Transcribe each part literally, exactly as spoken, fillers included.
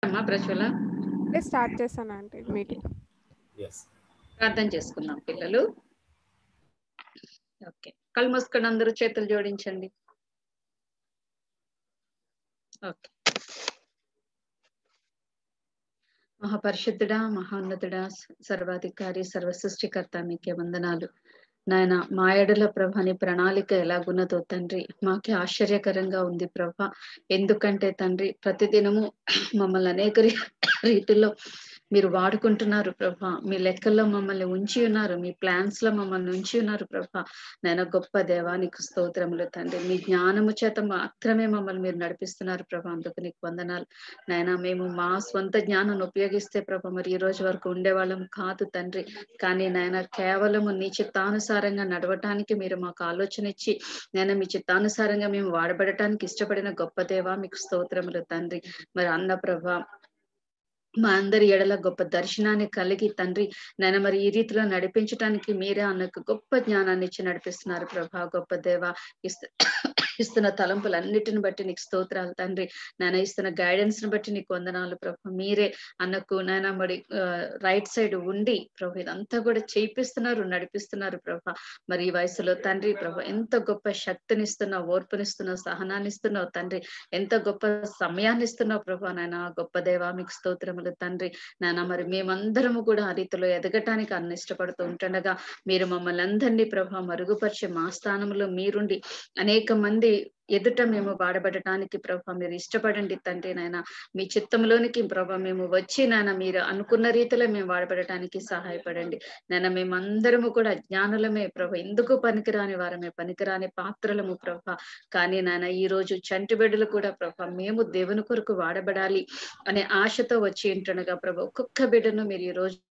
అమ్మా ప్రజ్వల స్టార్ట్ చేశాను అంటే మీటింగ్. ప్రార్థన చేసుకుందాం పిల్లలు. ఓకే, కళ్ళు మూసుకొని అందరూ చేతులు జోడించండి. ఓకే. మహాపరిశుద్ధుడా, మహోన్నతుడా, సర్వాధికారి, సర్వ సృష్టికర్త మీకే వందనాలు నాయన. మా ఎడల ప్రభా నీ ప్రణాళిక ఎలాగున్నదో తండ్రి మాకే ఆశ్చర్యకరంగా ఉంది ప్రభా. ఎందుకంటే తండ్రి ప్రతిదినము మమ్మల్ని అనేక రీతిలో మీరు వాడుకుంటున్నారు ప్రభా. మీ లెక్కల్లో మమ్మల్ని ఉంచి ఉన్నారు, మీ ప్లాన్స్ లో మమ్మల్ని ఉంచి ఉన్నారు ప్రభా. నాయన గొప్ప దేవానికి స్తోత్రములు తండ్రి. మీ జ్ఞానము చేత మాత్రమే మమ్మల్ని మీరు నడిపిస్తున్నారు ప్రభా. అందుకు నీకు వందనాలు నాయన. మేము మా స్వంత జ్ఞానాన్ని ఉపయోగిస్తే ప్రభా మరి ఈ రోజు వరకు ఉండేవాళ్ళం కాదు తండ్రి. కానీ నాయన కేవలము నీ చిత్తానుసారంగా నడవటానికి మీరు మాకు ఆలోచన ఇచ్చి నేను మీ చిత్తానుసారంగా మేము వాడబడటానికి ఇష్టపడిన గొప్ప దేవా మీకు స్తోత్రములు తండ్రి. మరి అన్న ప్రభా మా అందరి ఎడల గొప్ప దర్శనాన్ని కలిగి తండ్రి నేను మరి ఈ రీతిలో నడిపించడానికి మీరే అన్నకు గొప్ప జ్ఞానాన్ని ఇచ్చి నడిపిస్తున్నారు ప్రభా. గొప్ప దేవ ఇస్తు ఇస్తున్న తలంపులన్నిటిని బట్టి నీకు స్తోత్రాలు తండ్రి. నేను ఇస్తున్న గైడెన్స్ ని బట్టి నీకు వందనాలు ప్రభా. మీరే అన్నకు నాయన మరి రైట్ సైడ్ ఉండి ప్రభా ఇదంతా కూడా చేయిస్తున్నారు, నడిపిస్తున్నారు ప్రభా. మరి ఈ వయసులో తండ్రి ప్రభా ఎంత గొప్ప శక్తినిస్తున్నావు, ఓర్పునిస్తున్నావు, సహనాన్ని ఇస్తున్నావు తండ్రి. ఎంత గొప్ప సమయాన్ని ఇస్తున్నావు ప్రభా. నాయన గొప్ప దేవా మీకు స్తోత్రములు తండ్రి. నాయన మరి మేమందరము కూడా ఆ రీతిలో ఎదగటానికి అన్న ఇష్టపడుతూ ఉంటుండగా మీరు మమ్మల్ని అందరినీ ప్రభా మరుగుపరిచే మా స్థానంలో మీరుండి అనేక మంది ఎదుట మేము వాడబడటానికి ప్రభా మీరు ఇష్టపడండి తండ్రి. నాయన మీ చిత్తంలోనికి ప్రభా మేము వచ్చి నాయన మీరు అనుకున్న రీతిలో మేము వాడబడటానికి సహాయపడండి. నాయన మేమందరము కూడా జ్ఞానులమే ప్రభా, ఎందుకు పనికిరాని వారమే, పనికిరాని పాత్రలము ప్రభా. కానీ నాయన ఈ రోజు చంటి బిడ్డలు కూడా ప్రభా మేము దేవుని కొరకు వాడబడాలి అనే ఆశతో వచ్చి ఉంటుండగా ప్రభా ఒక్కొక్క బిడ్డను మీరు ఈ రోజు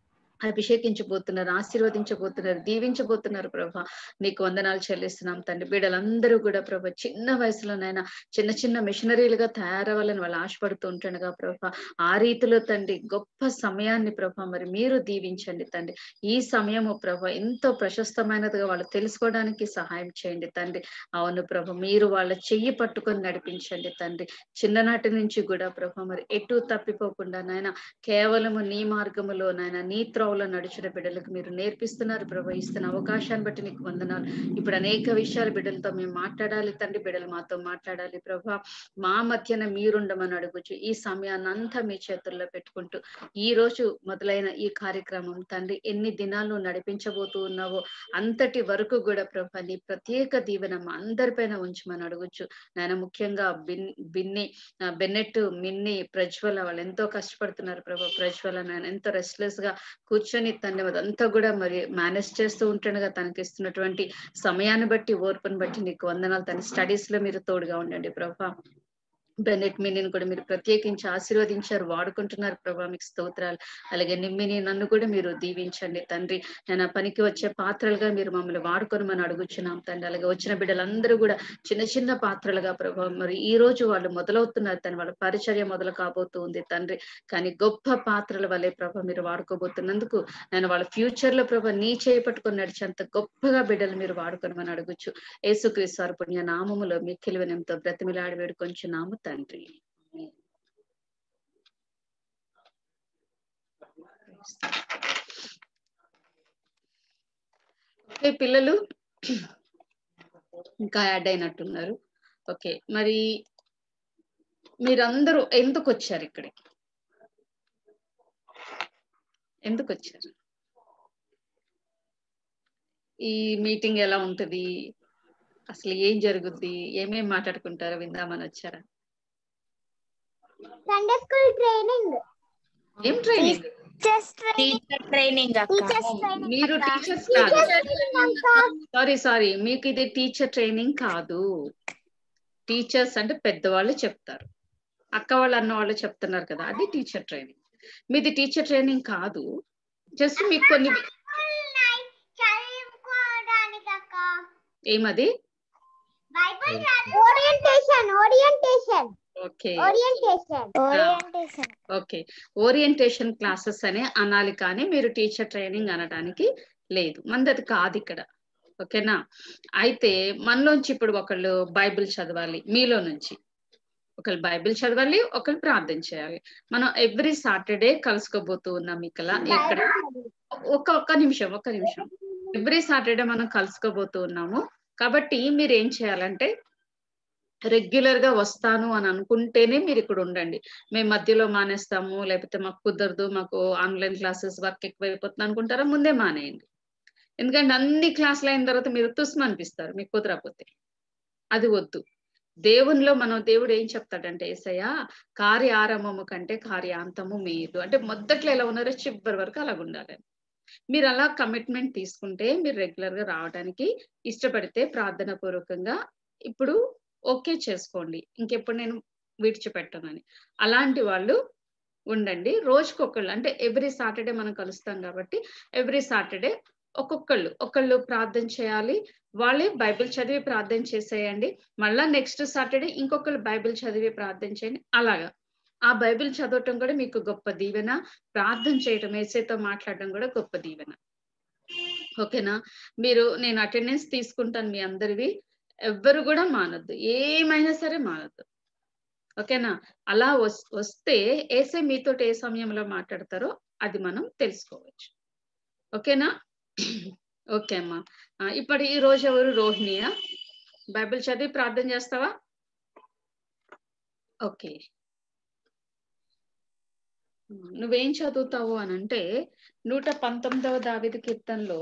అభిషేకించబోతున్నారు, ఆశీర్వదించబోతున్నారు, దీవించబోతున్నారు ప్రభా. నీకు వందనాలు చెల్లిస్తున్నాం తండ్రి. బిడ్డలందరూ కూడా ప్రభా చిన్న వయసులోనైనా చిన్న చిన్న మిషనరీలుగా తయారవ్వాలని వాళ్ళు ఆశపడుతూ ఉంటుండగా ప్రభా ఆ రీతిలో తండ్రి గొప్ప సమయాన్ని ప్రభా మరి మీరు దీవించండి తండ్రి. ఈ సమయము ప్రభా ఎంతో ప్రశస్తమైనదిగా వాళ్ళు తెలుసుకోవడానికి సహాయం చేయండి తండ్రి. అవును ప్రభా మీరు వాళ్ళ చెయ్యి పట్టుకొని నడిపించండి తండ్రి. చిన్ననాటి నుంచి కూడా ప్రభా మరి ఎటు తప్పిపోకుండా నాయన కేవలము నీ మార్గములో నాయన నీ త్రోవలో నడిచిన బిడ్డలకు మీరు నేర్పిస్తున్నారు ప్రభా. ఇస్తున్న అవకాశాన్ని బట్టి నీకు వందనాలు. ఇప్పుడు అనేక విషయాలు బిడ్డలతో మేము మాట్లాడాలి తండ్రి, బిడ్డలు మాతో మాట్లాడాలి ప్రభా. మా మధ్యన మీరుండమని అడుగుచు ఈ సమయాన్ని అంతా మీ చేతుల్లో పెట్టుకుంటూ ఈ రోజు మొదలైన ఈ కార్యక్రమం తండ్రి ఎన్ని దినాలు నడిపించబోతూ ఉన్నావో అంతటి వరకు కూడా ప్రభా నీ ప్రత్యేక దీవెన మా అందరిపైన ఉంచమని అడుగుచు నాయన. ముఖ్యంగా బిన్ బిన్ని బెన్నెట్, మిన్ని, ప్రజ్వల వాళ్ళు ఎంతో కష్టపడుతున్నారు ప్రభా. ప్రజ్వల నాయన ఎంతో రెస్ట్లెస్ గా కూర్చొని తను అదంతా కూడా మరి మేనేజ్ చేస్తూ ఉంటుండగా తనకి ఇస్తున్నటువంటి సమయాన్ని బట్టి ఓర్పుని బట్టి నీకు వందనాలు. తన స్టడీస్ లో మీరు తోడుగా ఉండండి ప్రభా. బెన్నెట్ మిన్నీని కూడా మీరు ప్రత్యేకించి ఆశీర్వదించారు, వాడుకుంటున్నారు ప్రభా మీకు స్తోత్రాలు. అలాగే నిమ్మిని నన్ను కూడా మీరు దీవించండి తండ్రి. నేను పనికి వచ్చే పాత్రలుగా మీరు మమ్మల్ని వాడుకొని మనం అడుగుచున్నాం తండ్రి. అలాగే వచ్చిన బిడ్డలందరూ కూడా చిన్న చిన్న పాత్రలుగా ప్రభా మరి ఈ రోజు వాళ్ళు మొదలవుతున్నారు తండ్రి, వాళ్ళ పరిచర్య మొదలు కాబోతూ ఉంది తండ్రి. కానీ గొప్ప పాత్రల వల్లే ప్రభా మీరు వాడుకోబోతున్నందుకు నేను వాళ్ళ ఫ్యూచర్ లో ప్రభా నీ చేయి పట్టుకొని నడిచేంత గొప్పగా బిడ్డలు మీరు వాడుకొని మనం అడుగుచు యేసుక్రీస్తు వారి పుణ్య నామములో మిక్కిలి వినయంతో బ్రతిమిలాడి వేడుకొంచున్నాము తండ్రి. ఓకే పిల్లలు ఇంకా యాడ్ అయినట్టున్నారు. ఓకే, మరి మీరందరూ ఎందుకు వచ్చారు ఇక్కడికి? ఎందుకు వచ్చారు? ఈ మీటింగ్ ఎలా ఉంటది, అసలు ఏం జరుగుద్ది, ఏమేం మాట్లాడుకుంటారో విందామని వచ్చారా? Sunday school training. ఏం ట్రైనింగ్? Teachers training. మీరు టీచర్స్ కాదు. సారీ సారీ మీకు ఇది టీచర్ ట్రైనింగ్ కాదు. టీచర్స్ అంటే పెద్దవాళ్ళు చెప్తారు, అక్క వాళ్ళు అన్న వాళ్ళు చెప్తున్నారు కదా, అది టీచర్ ట్రైనింగ్. మీది టీచర్ ట్రైనింగ్ కాదు. జస్ట్ మీకు కొన్ని ఏమది orientation orientation okay orientation orientation okay orientation classes అనే అనాలి, కానీ మీరు టీచర్ ట్రైనింగ్ అనడానికి లేదు. మనది అది కాదు ఇక్కడ. ఓకేనా? అయితే మనలోంచి ఇప్పుడు ఒకళ్ళు బైబిల్ చదవాలి మీలో నుంచి. ఒకళ్ళు బైబిల్ చదవాలి, ఒకళ్ళు ప్రార్థన చేయాలి. మనం ఎవ్రీ సాటర్డే కలుసుకోబోతూ ఉన్నాం ఇక్కడ ఎక్కడ ఒక ఒక్క నిమిషం ఒక్క నిమిషం ఎవ్రీ సాటర్డే మనం కలుసుకోబోతూ ఉన్నాము. కాబట్టి మీరు ఏం చేయాలంటే రెగ్యులర్ గా వస్తాను అని అనుకుంటేనే మీరు ఇక్కడ ఉండండి. మేము మధ్యలో మానేస్తాము, లేకపోతే మాకు కుదరదు, మాకు ఆన్లైన్ క్లాసెస్ వర్క్ ఎక్కువైపోతుంది అనుకుంటారా, ముందే మానేయండి. ఎందుకంటే అన్ని క్లాసులు అయిన తర్వాత మీరు తుస్సు అనిపిస్తారు మీకు కుదరకపోతే. అది వద్దు. దేవునిలో మనం దేవుడు ఏం చెప్తాడంటే యేసయ్య కార్య ఆరంభము కంటే కార్యాంతము మేలు. అంటే మొదట్లో ఎలా ఉన్నారో చివరి వరకు అలాగ ఉండాలని. మీరు అలా కమిట్మెంట్ తీసుకుంటే మీరు రెగ్యులర్ గా రావడానికి ఇష్టపడితే ప్రార్థన పూర్వకంగా ఇప్పుడు ఓకే చేసుకోండి, ఇంకెప్పుడు నేను విడిచిపెట్టనని. అలాంటి వాళ్ళు ఉండండి. రోజుకొకళ్ళు అంటే ఎవ్రీ సాటర్డే మనం కలుస్తాం కాబట్టి ఎవ్రీ సాటర్డే ఒక్కొక్కళ్ళు ఒకళ్ళు ప్రార్థన చేయాలి. వాళ్ళే బైబిల్ చదివి ప్రార్థన చేసేయండి. మళ్ళా నెక్స్ట్ సాటర్డే ఇంకొకళ్ళు బైబిల్ చదివి ప్రార్థన చేయండి. అలాగా ఆ బైబిల్ చదవటం కూడా మీకు గొప్ప దీవెన, ప్రార్థన చేయటం యేసయ్యతో మాట్లాడడం కూడా గొప్ప దీవెన. ఓకేనా? మీరు నేను అటెండెన్స్ తీసుకుంటాను మీ అందరివి. ఎవ్వరు కూడా మానొద్దు, ఏమైనా సరే మానొద్దు. ఓకేనా? అలా వస్తే యేసయ్య మీతో ఏ సమయంలో మాట్లాడతారో అది మనం తెలుసుకోవచ్చు. ఓకేనా? ఓకే అమ్మా. ఇప్పుడు ఈ రోజు ఎవరు? రోహిణియా? బైబిల్ చదివి ప్రార్థన చేస్తావా? ఓకే. నువ్వేం చదువుతావు అని అంటే నూట పంతొమ్మిదవ దావీదు కీర్తనలో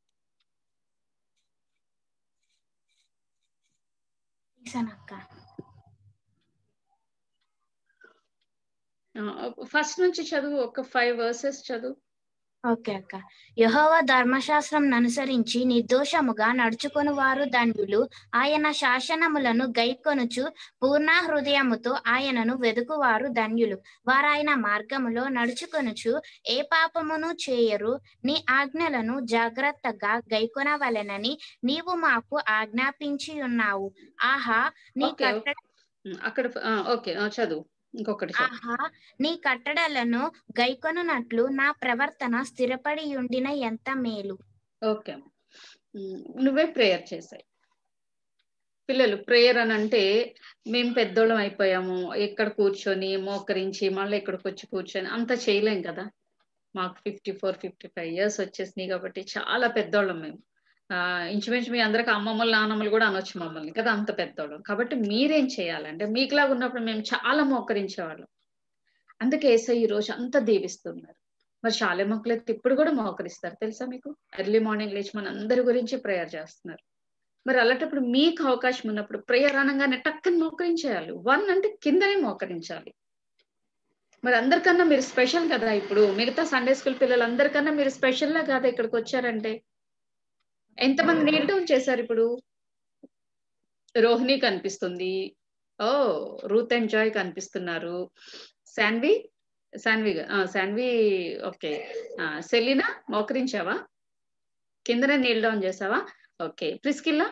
ఫస్ట్ నుంచి చదువు, ఒక ఫైవ్ వర్సెస్ చదువు. ఓకే అక్క. యెహోవా ధర్మశాస్త్రం అనుసరించి నిర్దోషముగా నడుచుకొని వారు ధన్యులు. ఆయన శాసనములను గైకొనుచు పూర్ణ హృదయముతో ఆయనను వెదుకువారు ధన్యులు. వారాయన మార్గములో నడుచుకొనుచు ఏ పాపమును చేయరు. నీ ఆజ్ఞలను జాగ్రత్తగా గైకొనవలెనని నీవు మాకు ఆజ్ఞాపించి ఉన్నావు. ఆహా నీ కట్టడ అక్కడ ఓకే చదువు ఇంకొకటి. ఆహా నీ కట్టడలను గైకొనున్నట్లు నా ప్రవర్తన స్థిరపడి ఉండిన ఎంత మేలు. ఓకే, నువ్వే ప్రేయర్ చేసాయి. పిల్లలు ప్రేయర్ అని అంటే మేము పెద్దోళ్ళం అయిపోయాము, ఎక్కడ కూర్చొని మోకరించి మళ్ళీ ఇక్కడికి వచ్చి కూర్చొని అంత చేయలేం కదా. మాకు fifty four fifty five years వచ్చేసినాయి కాబట్టి చాలా పెద్దోళ్ళం మేము. ఆ ఇంచుమించు మీ అందరికి అమ్మమ్మలు నాన్నమ్మలు కూడా అనొచ్చు మమ్మల్ని కదా, అంత పెద్దోళ్ళం. కాబట్టి మీరేం చేయాలంటే మీకులాగా ఉన్నప్పుడు మేము చాలా మోకరించేవాళ్ళం. అందుకే యేసయ్య ఈ రోజు అంత దీవిస్తున్నారు. మరి శాలే మొక్కలు అయితే ఇప్పుడు కూడా మోకరిస్తారు తెలుసా మీకు? ఎర్లీ మార్నింగ్ లేచి మన అందరి గురించి ప్రేయర్ చేస్తున్నారు. మరి అలాంటప్పుడు మీకు అవకాశం ఉన్నప్పుడు ప్రేయర్ అనగానే టక్కని మోకరించేయాలి. వన్ అంటే కిందనే మోకరించాలి. మరి అందరికన్నా మీరు స్పెషల్ కదా. ఇప్పుడు మిగతా సండే స్కూల్ పిల్లలందరికన్నా మీరు స్పెషల్ లా కాదా ఇక్కడికి వచ్చారంటే? ఎంతమంది నీల్ డౌన్ చేశారు? ఇప్పుడు రోహిణి కనిపిస్తుంది, ఓ రూత్ అండ్ జాయ్ కనిపిస్తున్నారు, శాన్వి శాన్వి శాన్వి ఓకే. సెలీనా మోకరించావా? కిందనే నీల్ డౌన్ చేసావా? ఓకే. ప్రిస్కిల్లా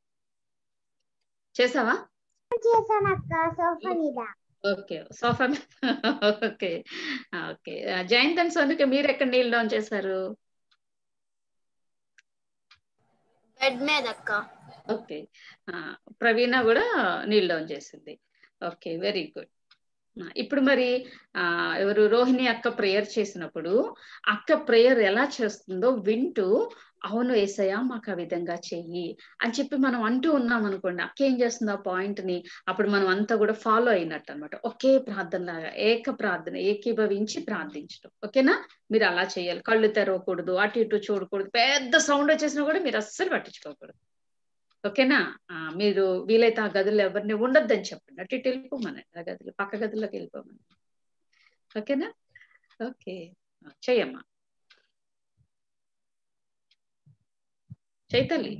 చేసావా? Okay sofa. Okay okay. Jayant and Sonika మీరు ఎక్కడ నీల్ డౌన్ చేశారు? బెడ్ మీద అక్క. ఓకే. ప్రవీణ కూడా నీల్ డౌన్ చేసింది. Okay very good. ఇప్పుడు మరి ఆ ఎవరు రోహిణి అక్క ప్రేయర్ చేసినప్పుడు అక్క ప్రేయర్ ఎలా చేస్తుందో వింటూ అవును యేసయ్య మాకు ఆ విధంగా చెయ్యి అని చెప్పి మనం అంటూ ఉన్నాం అనుకోండి, అక్క ఏం చేస్తుంది ఆ పాయింట్ ని అప్పుడు మనం అంతా కూడా ఫాలో అయినట్టు అనమాట. ఒకే ప్రార్థన లాగా ఏక ప్రార్థన ఏకీభవించి ప్రార్థించడం. ఓకేనా? మీరు అలా చేయాలి. కళ్ళు తెరవకూడదు, అటు ఇటు చూడకూడదు, పెద్ద సౌండ్ వచ్చేసినా కూడా మీరు అస్సలు పట్టించుకోకూడదు. ఓకేనా? మీరు వీలైతే ఆ గదుల్లో ఎవరిని ఉండొద్దని చెప్పండి, అటు ఇటు వెళ్ళిపోమనండి, ఆ గదిలో పక్క గదుల్లోకి వెళ్ళిపోమని. ఓకేనా? ఓకే చెయ్యమ్మా. చైతల్లి.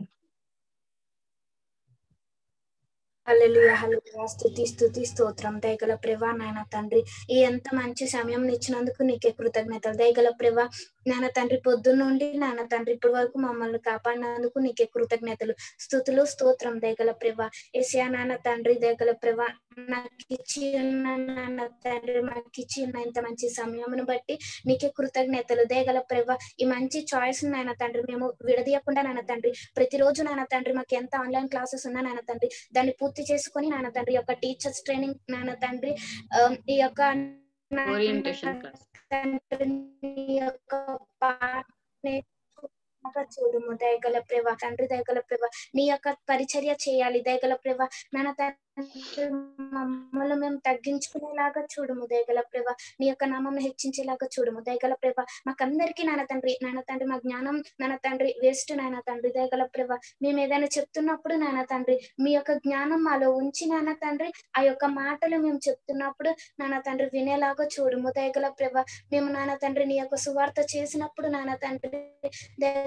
Hallelujah hallelujah. స్తుతి స్తుతి స్తోత్రం. దయగల ప్రేమ నాయన తండ్రి, ఈ ఎంత మంచి సమయం ఇచ్చినందుకు నీకే కృతజ్ఞతలు. దయగల ప్రేమ నాన్న తండ్రి పొద్దున్న నుండి నాన్న తండ్రి ఇప్పటి వరకు మమ్మల్ని కాపాడినందుకు నీకే కృతజ్ఞతలు, స్తుతులు, స్తోత్రం దయగల ప్రభా. యేసయ్యా నాన్న తండ్రి దయగల ప్రభా, నాకు ఇచ్చి ఉన్న నాన్న తండ్రి మాకు ఇచ్చి ఉన్న ఇంత మంచి సమయమును బట్టి నీకే కృతజ్ఞతలు దయగల ప్రభా. ఈ మంచి చాయిస్ నాన్న తండ్రి మేము విడదీయకుండా నాన్న తండ్రి ప్రతిరోజు నాన్న తండ్రి మాకు ఎంత ఆన్లైన్ క్లాసెస్ ఉన్నా నాన్న తండ్రి దాన్ని పూర్తి చేసుకొని నాన్న తండ్రి యొక్క టీచర్స్ ట్రైనింగ్ నాన్న తండ్రి ఈ యొక్క ఓరియంటేషన్ క్లాస్ చూడుము దయగల ప్రభా తండ్రి దయగల ప్రభా. నీ యొక్క పరిచర్య చేయాలి దయగల ప్రభా. నాన్న తండ్రి మమ్మల్ని మేము తగ్గించుకునేలాగా చూడుము దయగల ప్రభా. నీ యొక్క నామం హెచ్చించేలాగా చూడుము దయగల ప్రభా. మాకందరికీ నాన్న తండ్రి నాన్న తండ్రి మా జ్ఞానం నాన్న తండ్రి వేస్ట్ నాన్న తండ్రి దయగల ప్రభా. మేము ఏదైనా చెప్తున్నప్పుడు నాన్న తండ్రి మీ యొక్క జ్ఞానం మాలో ఉంచి నాన్న తండ్రి ఆ యొక్క మాటలు మేము చెప్తున్నప్పుడు నాన్న తండ్రి వినేలాగా చూడుము దయగల ప్రభా. మేము నాన్న తండ్రి నీ యొక్క సువార్త చేసినప్పుడు నాన్న తండ్రి దయగల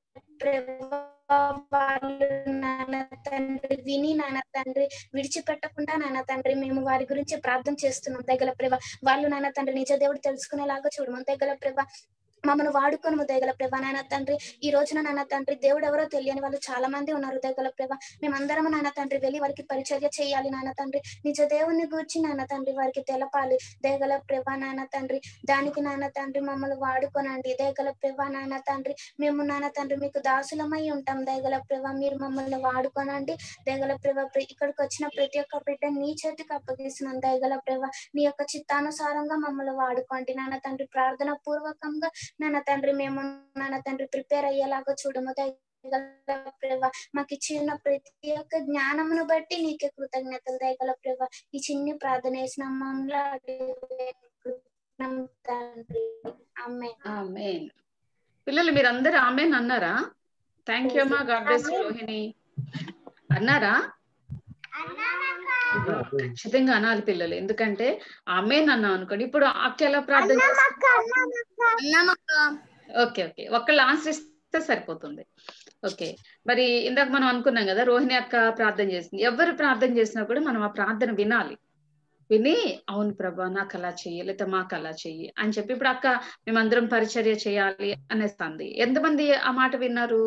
వాళ్ళు నాన్న తండ్రి విని నాన్న తండ్రి విడిచిపెట్టకుండా నాన్న తండ్రి మేము వారి గురించి ప్రార్థన చేస్తున్నాం దయగల ప్రభా. వాళ్ళు నాన్న తండ్రి నిజ దేవుడు తెలుసుకునేలాగా చూడము దయగల ప్రభా. మమ్మల్ని వాడుకొని దయగల ప్రభా నాన్న తండ్రి. ఈ రోజున నాన్న తండ్రి దేవుడు ఎవరో తెలియని వాళ్ళు చాలా మంది ఉన్నారు దయగల ప్రభా. మేమందరం నాన్న తండ్రి వెళ్ళి వారికి పరిచర్య చేయాలి నాన్న తండ్రి. నిజ దేవుని గూర్చి నాన్న తండ్రి వారికి తెలపాలి దయగల ప్రభా నాన్న తండ్రి. దానికి నాన్న తండ్రి మమ్మల్ని వాడుకోనండి దయగల ప్రభా నాన్న తండ్రి. మేము నాన్న తండ్రి మీకు దాసులమై ఉంటాం దయగల ప్రభా. మీరు మమ్మల్ని వాడుకోనండి దయగల ప్రభా. ఇక్కడికి వచ్చిన ప్రతి ఒక్క బిడ్డ నీ చేతికి అప్పగిస్తున్నాం దయగల ప్రభా. నీ యొక్క చిత్తానుసారంగా మమ్మల్ని వాడుకోండి నాన్న తండ్రి. ప్రార్థన పూర్వకంగా నాన్న తండ్రి మేము నాన్న తండ్రి ప్రిపేర్ అయ్యేలాగా చూడము దయగల ప్రభా. మాకు ఇచ్చిన ప్రతి ఒక్క జ్ఞానమును బట్టి నీకే కృతజ్ఞతలు దయగల ప్రభా. ఈ చిన్ని ప్రార్థన వేసిన తండ్రి ఆమేన్. ఆమేన్. పిల్లలు మీరందరూ ఆమేన్ అన్నారా? థ్యాంక్ యూ అమ్మా. God bless you Rohini. అన్నారా? ఖచ్చితంగా అనాలి పిల్లలు. ఎందుకంటే ఆమేన్ అన్నాం అనుకోండి. ఇప్పుడు అక్క ఎలా ప్రార్థన ఓకే ఓకే ఒక్కళ్ళు ఆన్సర్ ఇస్తే సరిపోతుంది. ఓకే మరి ఇందాక మనం అనుకున్నాం కదా రోహిణి అక్క ప్రార్థన చేసింది. ఎవరు ప్రార్థన చేసినా కూడా మనం ఆ ప్రార్థన వినాలి. విని అవును ప్రభా నాకు అలా చెయ్యి లేకపోతే మాకు అలా చెయ్యి అని చెప్పి ఇప్పుడు అక్క మేమందరం పరిచర్య చేయాలి అనేస్తుంది. ఎంతమంది ఆ మాట విన్నారు?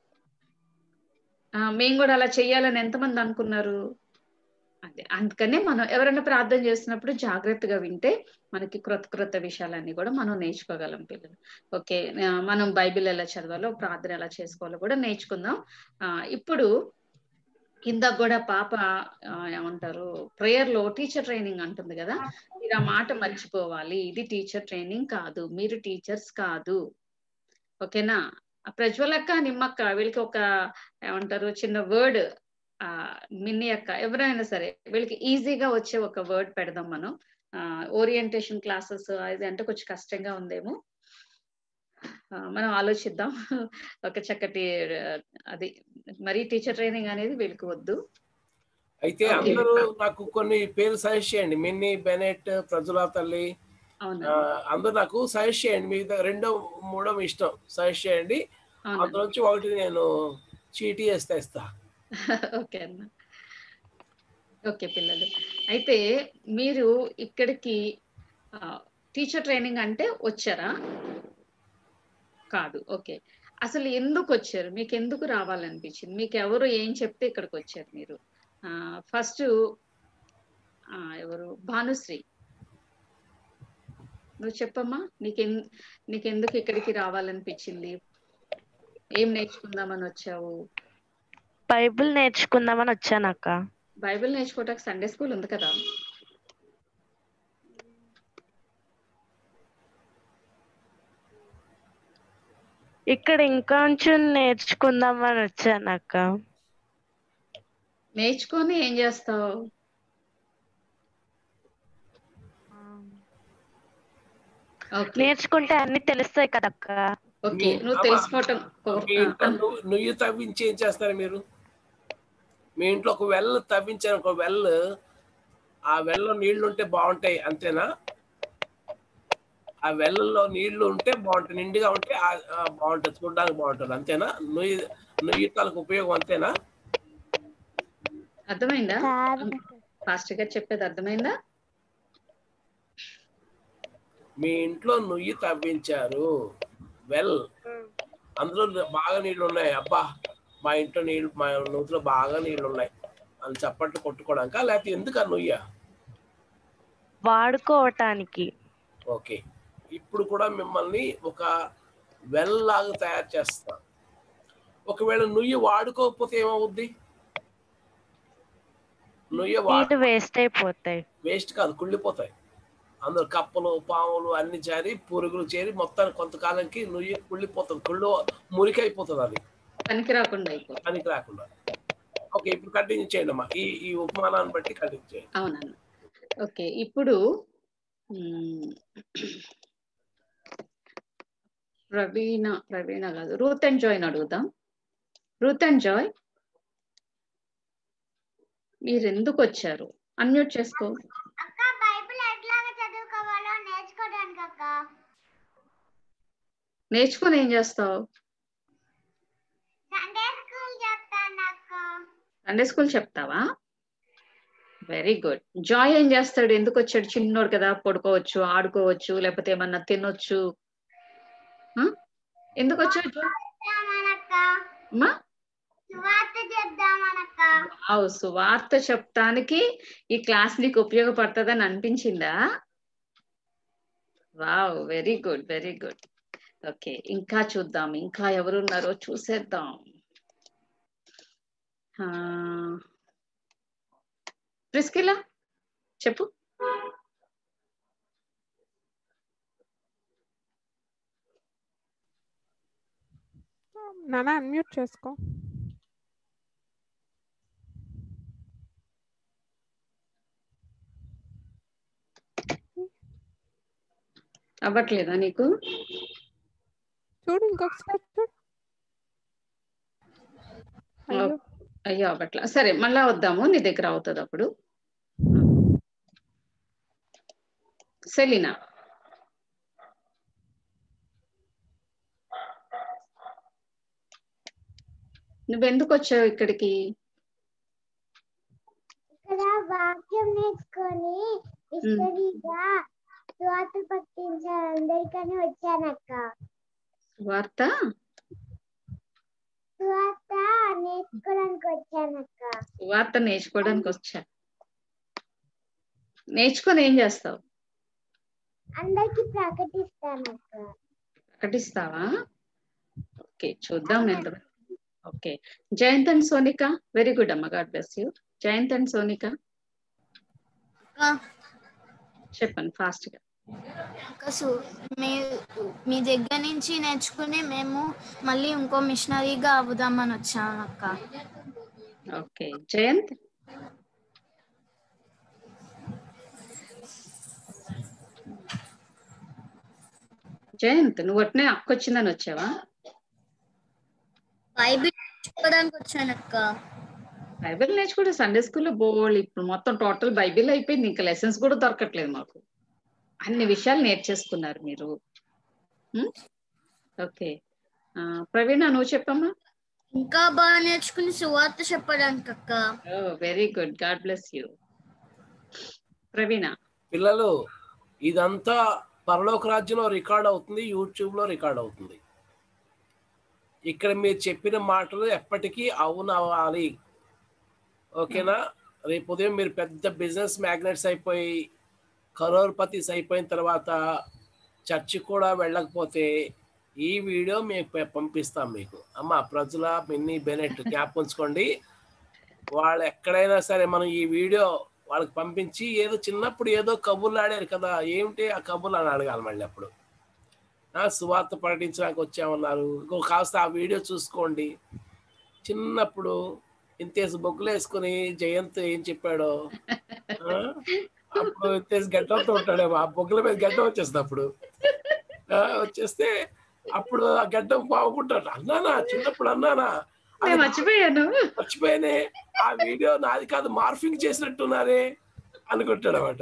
ఆ మేము కూడా అలా చెయ్యాలని ఎంతమంది అనుకున్నారు? అదే అందుకనే మనం ఎవరైనా ప్రార్థన చేస్తున్నప్పుడు జాగ్రత్తగా వింటే మనకి క్రొత్త క్రొత్త విషయాలన్నీ కూడా మనం నేర్చుకోగలం పిల్లలు. ఓకే మనం బైబిల్ ఎలా చదవాలో ప్రార్థన ఎలా చేసుకోవాలో కూడా నేర్చుకుందాం. ఆ ఇప్పుడు ఇందాక కూడా పాప ఏమంటారు ప్రేయర్ లో టీచర్ ట్రైనింగ్ అంటుంది కదా. మీరు ఆ మాట మర్చిపోవాలి. ఇది టీచర్ ట్రైనింగ్ కాదు, మీరు టీచర్స్ కాదు. ఓకేనా? ప్రజ్వలక్క నిమ్మక్క వీళ్ళకి ఒక ఏమంటారు చిన్న వర్డ్ ఆ మిన్ని అక్క ఎవరైనా సరే వీళ్ళకి ఈజీగా వచ్చే ఒక వర్డ్ పెడదాం మనం. ఆ ఓరియంటేషన్ క్లాసెస్ అది అంటే కొంచెం కష్టంగా ఉందేమో, మనం ఆలోచిద్దాం. ఒక చక్కటి అది మరి టీచర్ ట్రైనింగ్ అనేది వీళ్ళకి వద్దు. అయితే అందరూ నాకు కొన్ని పేరు సజెస్ట్ చేయండి. మిన్ని, బెనెట్, ప్రజులా తల్లి, అందరూ నాకు సజెస్ట్ చేయండి. మీ రెండో మూడో ఇష్టం సజెస్ట్ చేయండి. అందులోంచి ఒకటి నేను చీటీ వేస్తే ఇస్తా. ఓకే అన్న. ఓకే పిల్లలు అయితే మీరు ఇక్కడికి టీచర్ ట్రైనింగ్ అంటే వచ్చారా? కాదు. ఓకే అసలు ఎందుకు వచ్చారు? మీకు ఎందుకు రావాలనిపించింది? మీకు ఎవరు ఏం చెప్తే ఇక్కడికి వచ్చారు మీరు? ఆ ఫస్ట్ ఎవరు? భానుశ్రీ నువ్వు చెప్పమ్మా. నీకె నీకెందుకు ఇక్కడికి రావాలనిపించింది? ఏం నేర్చుకుందామని వచ్చావు? బైబిల్ నేర్చుకుందామని వచ్చాను అక్క. బైబిల్ నేర్చుకోవటానికి సండే స్కూల్ ఉంది కదా. ఇక్కడ ఇంకొంచెం నేర్చుకుందామని వచ్చాను అక్క. నేర్చుకొని ఏం చేస్తావు? నేర్చుకుంటే అన్ని తెలుస్తాయి కదక్క. ఓకే నువ్వు తెలుసుకోవటం. నువ్వు తవ్వించి ఏం చేస్తారు మీరు? మీ ఇంట్లో ఒక వెల్ తవ్వించారు, ఒక వెల్, ఆ వెల్లో నీళ్లు ఉంటే బాగుంటాయి అంతేనా? ఆ వెల్లలో నీళ్లు ఉంటే బాగుంటాయి, నిండుగా ఉంటే బాగుంటుంది, చూడడానికి బాగుంటుంది అంతేనా? నుయ్యి నుయ్యితాలకు ఉపయోగం అంతేనా? అర్థమైందా? ఫాస్ట్ గా చెప్పేది అర్థమైందా? మీ ఇంట్లో నుయ్యి తవ్వించారు, వెల్, అందులో బాగా నీళ్లు ఉన్నాయి, అబ్బా మా ఇంట్లో నీళ్ళు, మా నూతిలో బాగా నీళ్లు ఉన్నాయి అని చప్పట్లు కొట్టుకోవడానికా, లేకపోతే ఎందుకు ఆ నుయ్య? వాడుకోవటానికి. ఓకే, ఇప్పుడు కూడా మిమ్మల్ని ఒక వెల్ లాగా తయారు చేస్తా. ఒకవేళ నుయ్యి వాడుకోకపోతే ఏమవుద్ది? నుయ్య నీళ్ళు వేస్ట్ అయిపోతాయి. వేస్ట్ కాదు, కుళ్ళిపోతాయి. అందులో కప్పలు, పాములు అన్ని చేరి, పురుగులు చేరి మొత్తం కొంతకాలంకి నుయ్యి కుళ్ళిపోతుంది, కుళ్ళు మురికి అయిపోతుంది, అది పనికి రాకుండా అయిపోతుంది. పనికి రాకుండా. ఓకే, ఇప్పుడు కంటిన్యూ చేయండి అమ్మా, ఈ ఈ ఉపమానాన్ని బట్టి కంటిన్యూ చేయండి. అవునన్న. ఓకే, ఇప్పుడు ప్రవీణ ప్రవీణ కాదు రూత్ అండ్ జాయ్ అడుగుదాం. రూత్ అండ్ జాయ్, మీరు ఎందుకు వచ్చారు? అన్మ్యూట్ చేసుకో. అక్క బైబిల్ ఎట్లాగా చదువుకోవాలో నేర్చుకోవడానికి అక్క. నేర్చుకొని ఏం చేస్తావు? సండే స్కూల్ చెప్తాను అక్క. సండే స్కూల్ చెప్తావా? Very good. జాయ్ ఏం చేస్తాడు? ఎందుకు వచ్చాడు? చిన్నోడు కదా, పడుకోవచ్చు, ఆడుకోవచ్చు, లేకపోతే ఏమన్నా తినొచ్చు. ఎందుకు వచ్చాడు జాయ్? అమ్మా, సువార్త చెప్దామనక్క. వావ్, సువార్త చెప్తానికి ఈ క్లాస్ నీకు ఉపయోగపడుతుందని అనిపించిందా? Wow, very good, very good. Okay, ఇంకా చూద్దాం, ఇంకా ఎవరున్నారో చూసేద్దాం. ప్రిస్కిలా చెప్పు. నానా అన్మ్యూట్ చేసుకో. అవ్వట్లేదా నీకు? చూడు ఇంకొకసారి చూడు. అయ్యో అయ్యో అవ్వట్లా. సరే, మళ్ళా వద్దాము, నీ దగ్గర అవుతుంది అప్పుడు. సెలీనా, నువ్వెందుకు వచ్చావు ఇక్కడికి? ఇక్కడ వాక్యం నేర్చుకొని ఇష్టంగా సువార్త పట్టించాలి అందరికని వచ్చానక్క. సువార్త సువార్త నేర్చుకోవడానికి వచ్చానక్క. సువార్త నేర్చుకోవడానికి వచ్చా. నేర్చుకొని ఏం చేస్తావు? అందరికి ప్రకటిస్తానక్క. ప్రకటిస్తావా? ఓకే, చూద్దాం ఎంత. Okay, Jayant and Sonika, very good అమ్మ, God bless you. Jayant and Sonika చెప్పండి ఫాస్ట్ గా. మీ మీ దగ్గర నుంచి నేర్చుకుని మేము మళ్ళీ ఇంకో మిషనరీగా అవుదామని వచ్చాను అక్క. ఓకే, జయంత్. జయంత్, నువ్వు అట్నే అక్క వచ్చిందని వచ్చావా? బైబిల్ నేర్చుకోవడానికి వచ్చానక్క. బైబిల్ నేర్చుకుంటే సండే స్కూల్లో బోల్, ఇప్పుడు మొత్తం టోటల్ బైబిల్ అయిపోయింది, ఇంకా లెసన్స్ కూడా దొరకట్లేదు మాకు. అన్ని విషయాలు నేర్చేసుకున్నారు మీరు. ఓకే, ప్రవీణ నువ్వు చెప్పమ్మా. ఇంకా బాగా నేర్చుకుని సువార్త చెప్పడానికి అక్క. Very good, God bless you. Praveena, పిల్లలు, ఇదంతా పరలోక రాజ్యంలో రికార్డ్ అవుతుంది, యూట్యూబ్ లో రికార్డ్ అవుతుంది. ఇక్కడ మీరు చెప్పిన మాటలు ఎప్పటికీ అవును అవ్వాలి, ఓకేనా? రేపు ఉదయం మీరు పెద్ద బిజినెస్ మ్యాగ్నెట్స్ అయిపోయి కరోర్పతిస్ అయిపోయిన తర్వాత చర్చి కూడా వెళ్ళకపోతే ఈ వీడియో మీకు పంపిస్తాం మీకు. అమ్మ ప్రజల మిన్నీ బెనెట్ జ్ఞాపకం ఉంచుకోండి, వాళ్ళు ఎక్కడైనా సరే మనం ఈ వీడియో వాళ్ళకి పంపించి, ఏదో చిన్నప్పుడు ఏదో కబుర్లు ఆడారు కదా, ఏమిటి ఆ కబుర్లు అని అడగాలి మళ్ళీ. అప్పుడు సువార్త ప్రకటించడానికి వచ్చామన్నారు, ఇంకో కాస్త ఆ వీడియో చూసుకోండి. చిన్నప్పుడు ఇంతేసి బొగ్గులు వేసుకుని జయంత్ ఏం చెప్పాడో, అప్పుడు ఇంతేసి గడ్డంతో ఉంటాడేమో, ఆ బొగ్గుల మీద గడ్డం వచ్చేస్తుంది. అప్పుడు వచ్చేస్తే అప్పుడు ఆ గడ్డం బాగుంటాడు. అన్నానా చిన్నప్పుడు, అన్నానా మర్చిపోయాను మర్చిపోయానే, ఆ వీడియో నాది కాదు, మార్ఫింగ్ చేసినట్టున్నారే అనుకుంటాడు అన్నమాట.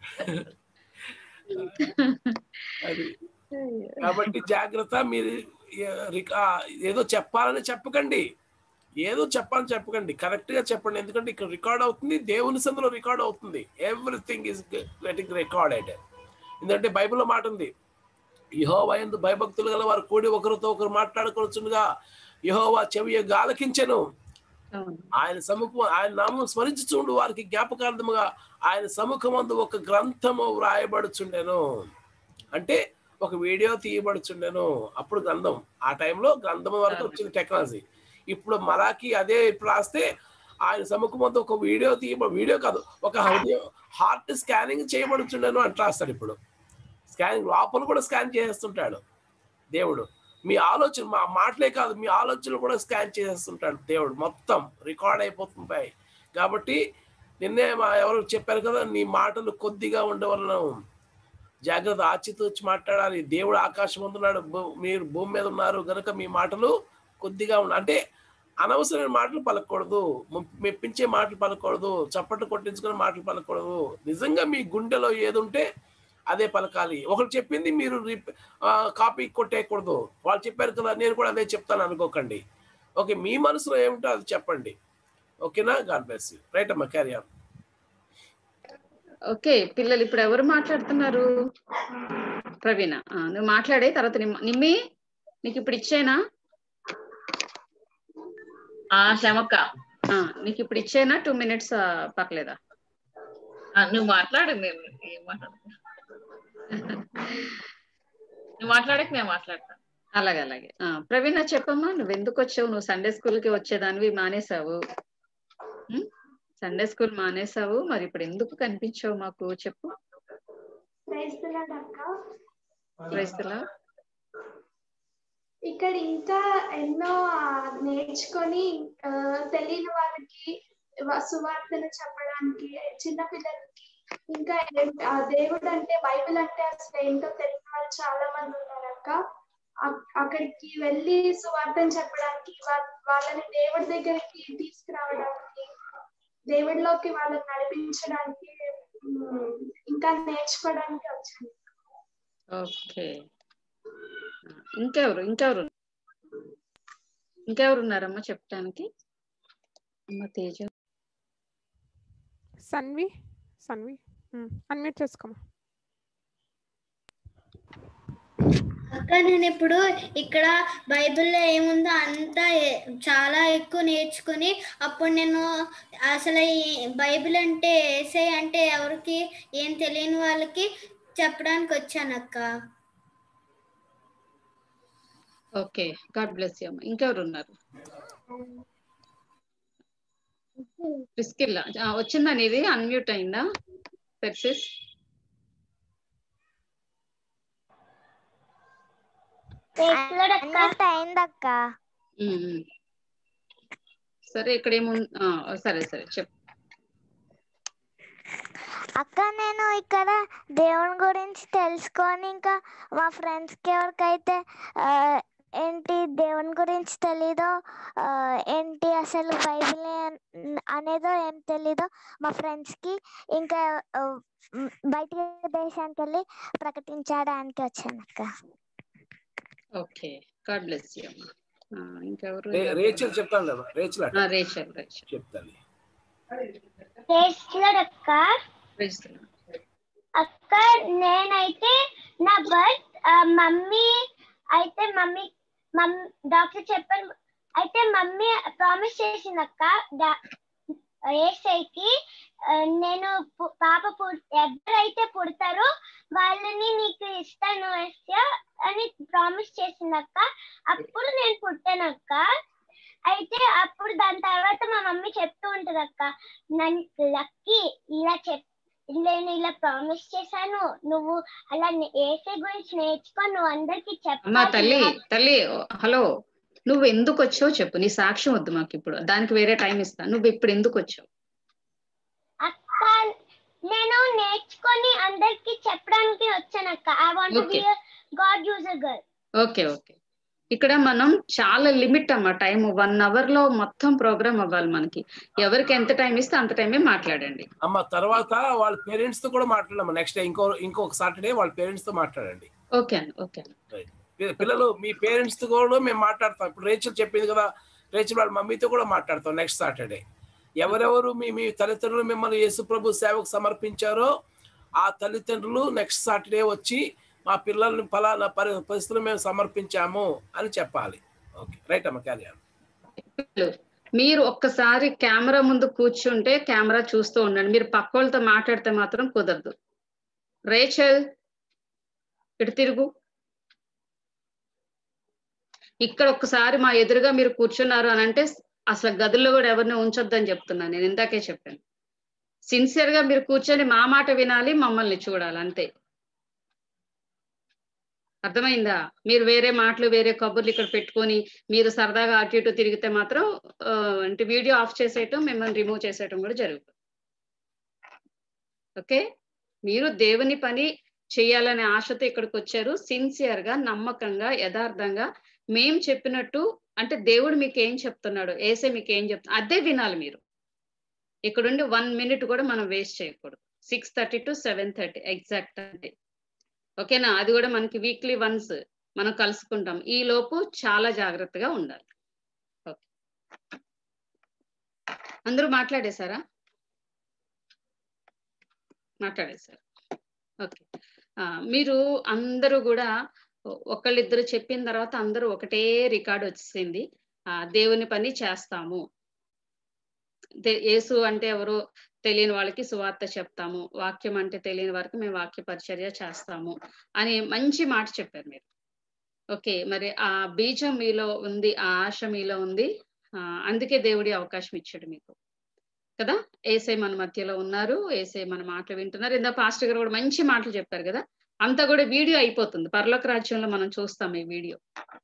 అది కాబట్టి జాగ్రత్త. మీరు ఏదో చెప్పాలని చెప్పకండి, ఏదో చెప్పాలని చెప్పకండి, కరెక్ట్ గా చెప్పండి. ఎందుకంటే ఇక్కడ రికార్డ్ అవుతుంది, దేవుని సందులో రికార్డ్ అవుతుంది. Everything is getting recorded. ఎందుకంటే బైబిల్లో మాట ఉంది, యెహోవా యందు భయభక్తులు గల వారు కూడి ఒకరితో ఒకరు మాట్లాడుకొనుచుండగా యెహోవా చెవి ఆలకించెను. ఆయన సముఖం ఆయన నామం స్మరించుచుండు వారికి జ్ఞాపకార్థముగా ఆయన సముఖమందు ఒక గ్రంథము వ్రాయబడుచుండెను. అంటే ఒక వీడియో తీయబడుచుండెను. అప్పుడు గ్రంథం, ఆ టైంలో గ్రంథం వరకు వచ్చింది టెక్నాలజీ. ఇప్పుడు మలాకి అదే ఇప్పుడు రాస్తే ఆయన సముఖమందు ఒక వీడియో తీయ వీడియో కాదు ఒక హార్ట్ స్కానింగ్ చేయబడుచుండెను అంటే రాస్తాడు. ఇప్పుడు స్కానింగ్ లోపల కూడా స్కాన్ చేస్తుంటాడు దేవుడు. మీ ఆలోచన, మా మాటలే కాదు మీ ఆలోచనలు కూడా స్కాన్ చేసేస్తుంటాడు దేవుడు. మొత్తం రికార్డ్ అయిపోతుంటాయి. కాబట్టి నిన్నే మా ఎవరు చెప్పారు కదా, నీ మాటలు కొద్దిగా ఉండవలను, జాగ్రత్త, ఆచితూచి మాట్లాడాలి. దేవుడు ఆకాశం ఉంటున్నాడు, మీరు భూమి మీద ఉన్నారు కనుక మీ మాటలు కొద్దిగా ఉండాలి. అంటే అనవసరమైన మాటలు పలకూడదు, మెప్పించే మాటలు పలకూడదు, చప్పట్లు కొట్టించుకునే మాటలు పలకూడదు. నిజంగా మీ గుండెలో ఏది ఉంటే అదే పలకాలి. ఒకరు చెప్పింది మీరు కాపీ కొట్టేయకూడదు. వాళ్ళు చెప్పారు కదా నేను కూడా అదే చెప్తాను అనుకోకండి. ఓకే, మీ మనసులో ఏమిటో అది చెప్పండి. ఓకేనా? God bless you. రైట్ అమ్మా, క్యారీ ఆన్. ఓకే పిల్లలు, ఇప్పుడు ఎవరు మాట్లాడుతున్నారు? ప్రవీణ, నువ్వు మాట్లాడే తర్వాత నిమ్మి నీకు ఇప్పుడు ఇచ్చేనా? శ్యామక్క, నీకు ఇప్పుడు ఇచ్చేనా? టూ మినిట్స్ పర్లేదా? నువ్వు మాట్లాడు, నేను ఏం మాట్లాడు నువ్వు మాట్లాడక నేను మాట్లాడతాను. అలాగే అలాగే. ప్రవీణ చెప్పమ్మా, నువ్వు ఎందుకు వచ్చావు? నువ్వు సండే స్కూల్ కి వచ్చేదానివి మానేసావు, సండే స్కూల్ మానేసావు, మరి ఇప్పుడు ఎందుకు కనిపించావు మాకు చెప్పు. ఇక్కడ ఇంకా ఎన్నో నేర్చుకొని తెలియని వాళ్ళకి సువార్తను చెప్పడానికి, చిన్న పిల్లలకి ఇంకా దేవుడు అంటే, బైబిల్ అంటే అసలు ఏంటో తెలియని వాళ్ళు చాలా మంది ఉన్నారు అక్క. అక్కడికి వెళ్ళి సువార్తను చెప్పడానికి, వాళ్ళని దేవుడి దగ్గరికి తీసుకురావడానికి, దేవుడిలోకి వాళ్ళని నడిపించడానికి, ఇంకా నేర్చుకోవడానికి వచ్చాను. ఓకే, ఇంకెవరు ఇంకెవరు ఇంకెవరు ఉన్నారమ్మా చెప్పడానికి? అమ్మ తేజ, సన్వి సన్వి అన్మ్యూట్ చేసుకోమా. అక్క నేను ఇప్పుడు ఇక్కడ బైబిల్లో ఏముందో అంతా చాలా ఎక్కువ నేర్చుకుని, అప్పుడు నేను అసలు బైబిల్ అంటే ఏసై అంటే ఎవరికి ఏం తెలియని వాళ్ళకి చెప్పడానికి వచ్చాను అక్క. ఓకే, గాడ్ బ్లెస్ యూ అమ్మ. ఇంకెవరు ఉన్నారు? ప్రిస్కిల్లా వచ్చిందా? నీది అన్మ్యూట్ అయిందా? పెర్సిస్ అయిందక్క. సరే, ఇక్కడ ఏము సరే సరే చెప్పు అక్క. నేను ఇక్కడ దేవుని గురించి తెలుసుకొని, ఇంకా మా ఫ్రెండ్స్ కి ఎవరికైతే ఏంటి దేవుని గురించి తెలీదో, ఏంటి అసలు బైబిల్ అనేదో ఏం తెలీదో మా ఫ్రెండ్స్ కి ఇంకా బయట దేశానికి వెళ్ళి ప్రకటించడానికి వచ్చాను అక్క. ఓకే, గాడ్ బ్లెస్ యు అమ్మా. ఇంకెవరు? రేచల్ చెప్తాను కదా. రేచల్ రేచల్ రేచల్ చెప్తాను. అక్క నేనైతే నా బర్త్ మమ్మీ అయితే మమ్మీ మమ్మీ డాక్టర్ చెప్పారు, అయితే మమ్మీ ప్రామిస్ చేసింది అక్క ఏసైకి, నేను పాప ఎవరైతే పుడతారో వాళ్ళని నీకు ఇస్తాను అని ప్రామిస్ చేసింది అక్క. అప్పుడు నేను పుట్టానక్క. అయితే అప్పుడు దాని తర్వాత మా మమ్మీ చెప్తూ ఉంటది అక్క, నన్ను లక్కీ ఇలా చెప్ నేను ఇలా ప్రామిస్ చేశాను, నువ్వు అలా ఏసై గురించి నేర్చుకో, నువ్వు అందరికి చెప్పమ్మా. తల్లి తల్లి హలో, నువ్వు ఎందుకు వచ్చావు చెప్పు. నీ సాక్ష్యం వద్దు మాకు ఇప్పుడు, దానికి వేరే టైం ఇస్తా. నువ్వు ఇప్పుడు ఎందుకు వచ్చావు? అక్క నేను నేర్చుకొని అందరికి చెప్పడానికి వచ్చానక్క. I want to be a God user girl. Okay okay, ఇక్కడ మనం చాలా లిమిట్ అమ్మా టైం. వన్ అవర్ లో మొత్తం ప్రోగ్రామ్ అవ్వాలి మనకి. ఎవరికి ఎంత టైం ఇస్తే అంత టైమే మాట్లాడండి అమ్మ. తర్వాత వాళ్ళ పేరెంట్స్ తో కూడా మాట్లాడమ్మా. నెక్స్ట్ డే ఇంకో ఇంకొక సాటర్డే వాళ్ళ పేరెంట్స్ తో మాట్లాడండి. ఓకే అండి, ఓకే. పిల్లలు మీ పేరెంట్స్ తో కూడా మేము మాట్లాడతాం. ఇప్పుడు రేచల్ చెప్పింది కదా, రేచల్ వాళ్ళ మమ్మీతో కూడా మాట్లాడతాం నెక్స్ట్ సాటర్డే. ఎవరెవరు మీ మీ తల్లిదండ్రులు మిమ్మల్ని యేసు ప్రభు సేవకు సమర్పించారో ఆ తల్లిదండ్రులు నెక్స్ట్ సాటర్డే వచ్చి మా పిల్లల్ని ఫలానా పరి పరిస్థితులు మేము సమర్పించాము అని చెప్పాలి. ఓకే, రైట్ అమ్మ, క్యారీ ఆన్. మీరు ఒక్కసారి కెమెరా ముందు కూర్చుంటే కెమెరా చూస్తూ ఉండండి. మీరు పక్క వాళ్ళతో మాట్లాడితే మాత్రం కుదరదు. రేచల్ ఇటు తిరుగు. ఇక్కడ ఒక్కసారి మా ఎదురుగా మీరు కూర్చున్నారు అని అంటే అసలు గదుల్లో కూడా ఎవరిని ఉంచొద్దని చెప్తున్నాను. నేను ఇందాకే చెప్పాను. సిన్సియర్ గా మీరు కూర్చొని మా మాట వినాలి, మమ్మల్ని చూడాలి, అంతే. అర్థమైందా? మీరు వేరే మాటలు వేరే కబుర్లు ఇక్కడ పెట్టుకొని మీరు సరదాగా అటు ఇటు తిరిగితే మాత్రం అంటే వీడియో ఆఫ్ చేసేయటం, మిమ్మల్ని రిమూవ్ చేసేయటం కూడా జరుగుతుంది. ఓకే, మీరు దేవుని పని చేయాలనే ఆశతో ఇక్కడికి వచ్చారు. సిన్సియర్ గా, నమ్మకంగా, యథార్థంగా మేం చెప్పినట్టు, అంటే దేవుడు మీకు ఏం చెప్తున్నాడు, ఏసే మీకు ఏం చెప్తున్నా అదే వినాలి మీరు. ఇక్కడుండి వన్ మినిట్ కూడా మనం వేస్ట్ చేయకూడదు. Six thirty to seven thirty exact అంటే, ఓకేనా? అది కూడా మనకి వీక్లీ వన్స్ మనం కలుసుకుంటాం. ఈ లోపు చాలా జాగ్రత్తగా ఉండాలి. ఓకే, అందరూ మాట్లాడేశారా? మాట్లాడేశారు. ఓకే, మీరు అందరూ కూడా ఒకళ్ళిద్దరు చెప్పిన తర్వాత అందరూ ఒకటే రికార్డు వచ్చేసింది. ఆ దేవుని పని చేస్తాము, యేసు అంటే ఎవరో తెలియని వాళ్ళకి సువార్త చెప్తాము, వాక్యం అంటే తెలియని వారికి మేము వాక్య పరిచర్య చేస్తాము అని మంచి మాట చెప్పారు మీరు. ఓకే, మరి ఆ బీజం మీలో ఉంది, ఆ ఆశ మీలో ఉంది. ఆ అందుకే దేవుడి అవకాశం ఇచ్చాడు మీకు కదా. ఏసై మన మధ్యలో ఉన్నారు, ఏసై మన మాటలు వింటున్నారు. ఇందా పాస్టర్ గారు కూడా మంచి మాటలు చెప్పారు కదా. అంతా కూడా వీడియో అయిపోతుంది, పరలోక రాజ్యంలో మనం చూస్తాం ఈ వీడియో.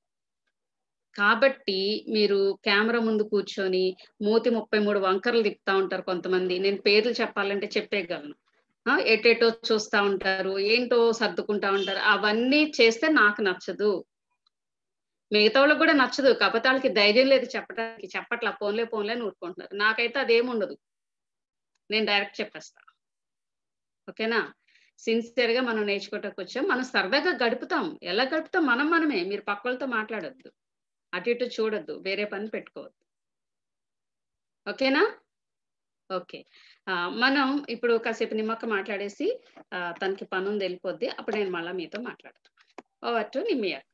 కాబట్టి మీరు కెమెరా ముందు కూర్చొని మూతి ముప్పై మూడు వంకరలు తిప్పుతా ఉంటారు కొంతమంది. నేను పేర్లు చెప్పాలంటే చెప్పేయగలను. ఎటేటో చూస్తా ఉంటారు, ఏంటో సర్దుకుంటా ఉంటారు. అవన్నీ చేస్తే నాకు నచ్చదు, మిగతా వాళ్ళకి కూడా నచ్చదు. కాకపోతే వాళ్ళకి ధైర్యం లేదు చెప్పడానికి. చెప్పట్లా, పోన్లే పోన్లే అని ఊరుకుంటున్నారు. నాకైతే అదేముండదు, నేను డైరెక్ట్ చెప్పేస్తా. ఓకేనా? సిన్సియర్ గా మనం నేర్చుకోవటానికి వచ్చాం. మనం సరదాగా గడుపుతాం. ఎలా గడుపుతాం? మనం మనమే. మీరు పక్కలతో మాట్లాడొద్దు, అటు ఇటు చూడొద్దు, వేరే పని పెట్టుకోవద్దు. ఓకేనా? ఓకే, మనం ఇప్పుడు కాసేపు నిమ్మక్క మాట్లాడేసి తనకి పని ఉంది, వెళ్ళిపోద్ది. అప్పుడు నేను మళ్ళీ మీతో మాట్లాడతాను. ఓవర్ టు నిమ్మి అక్క.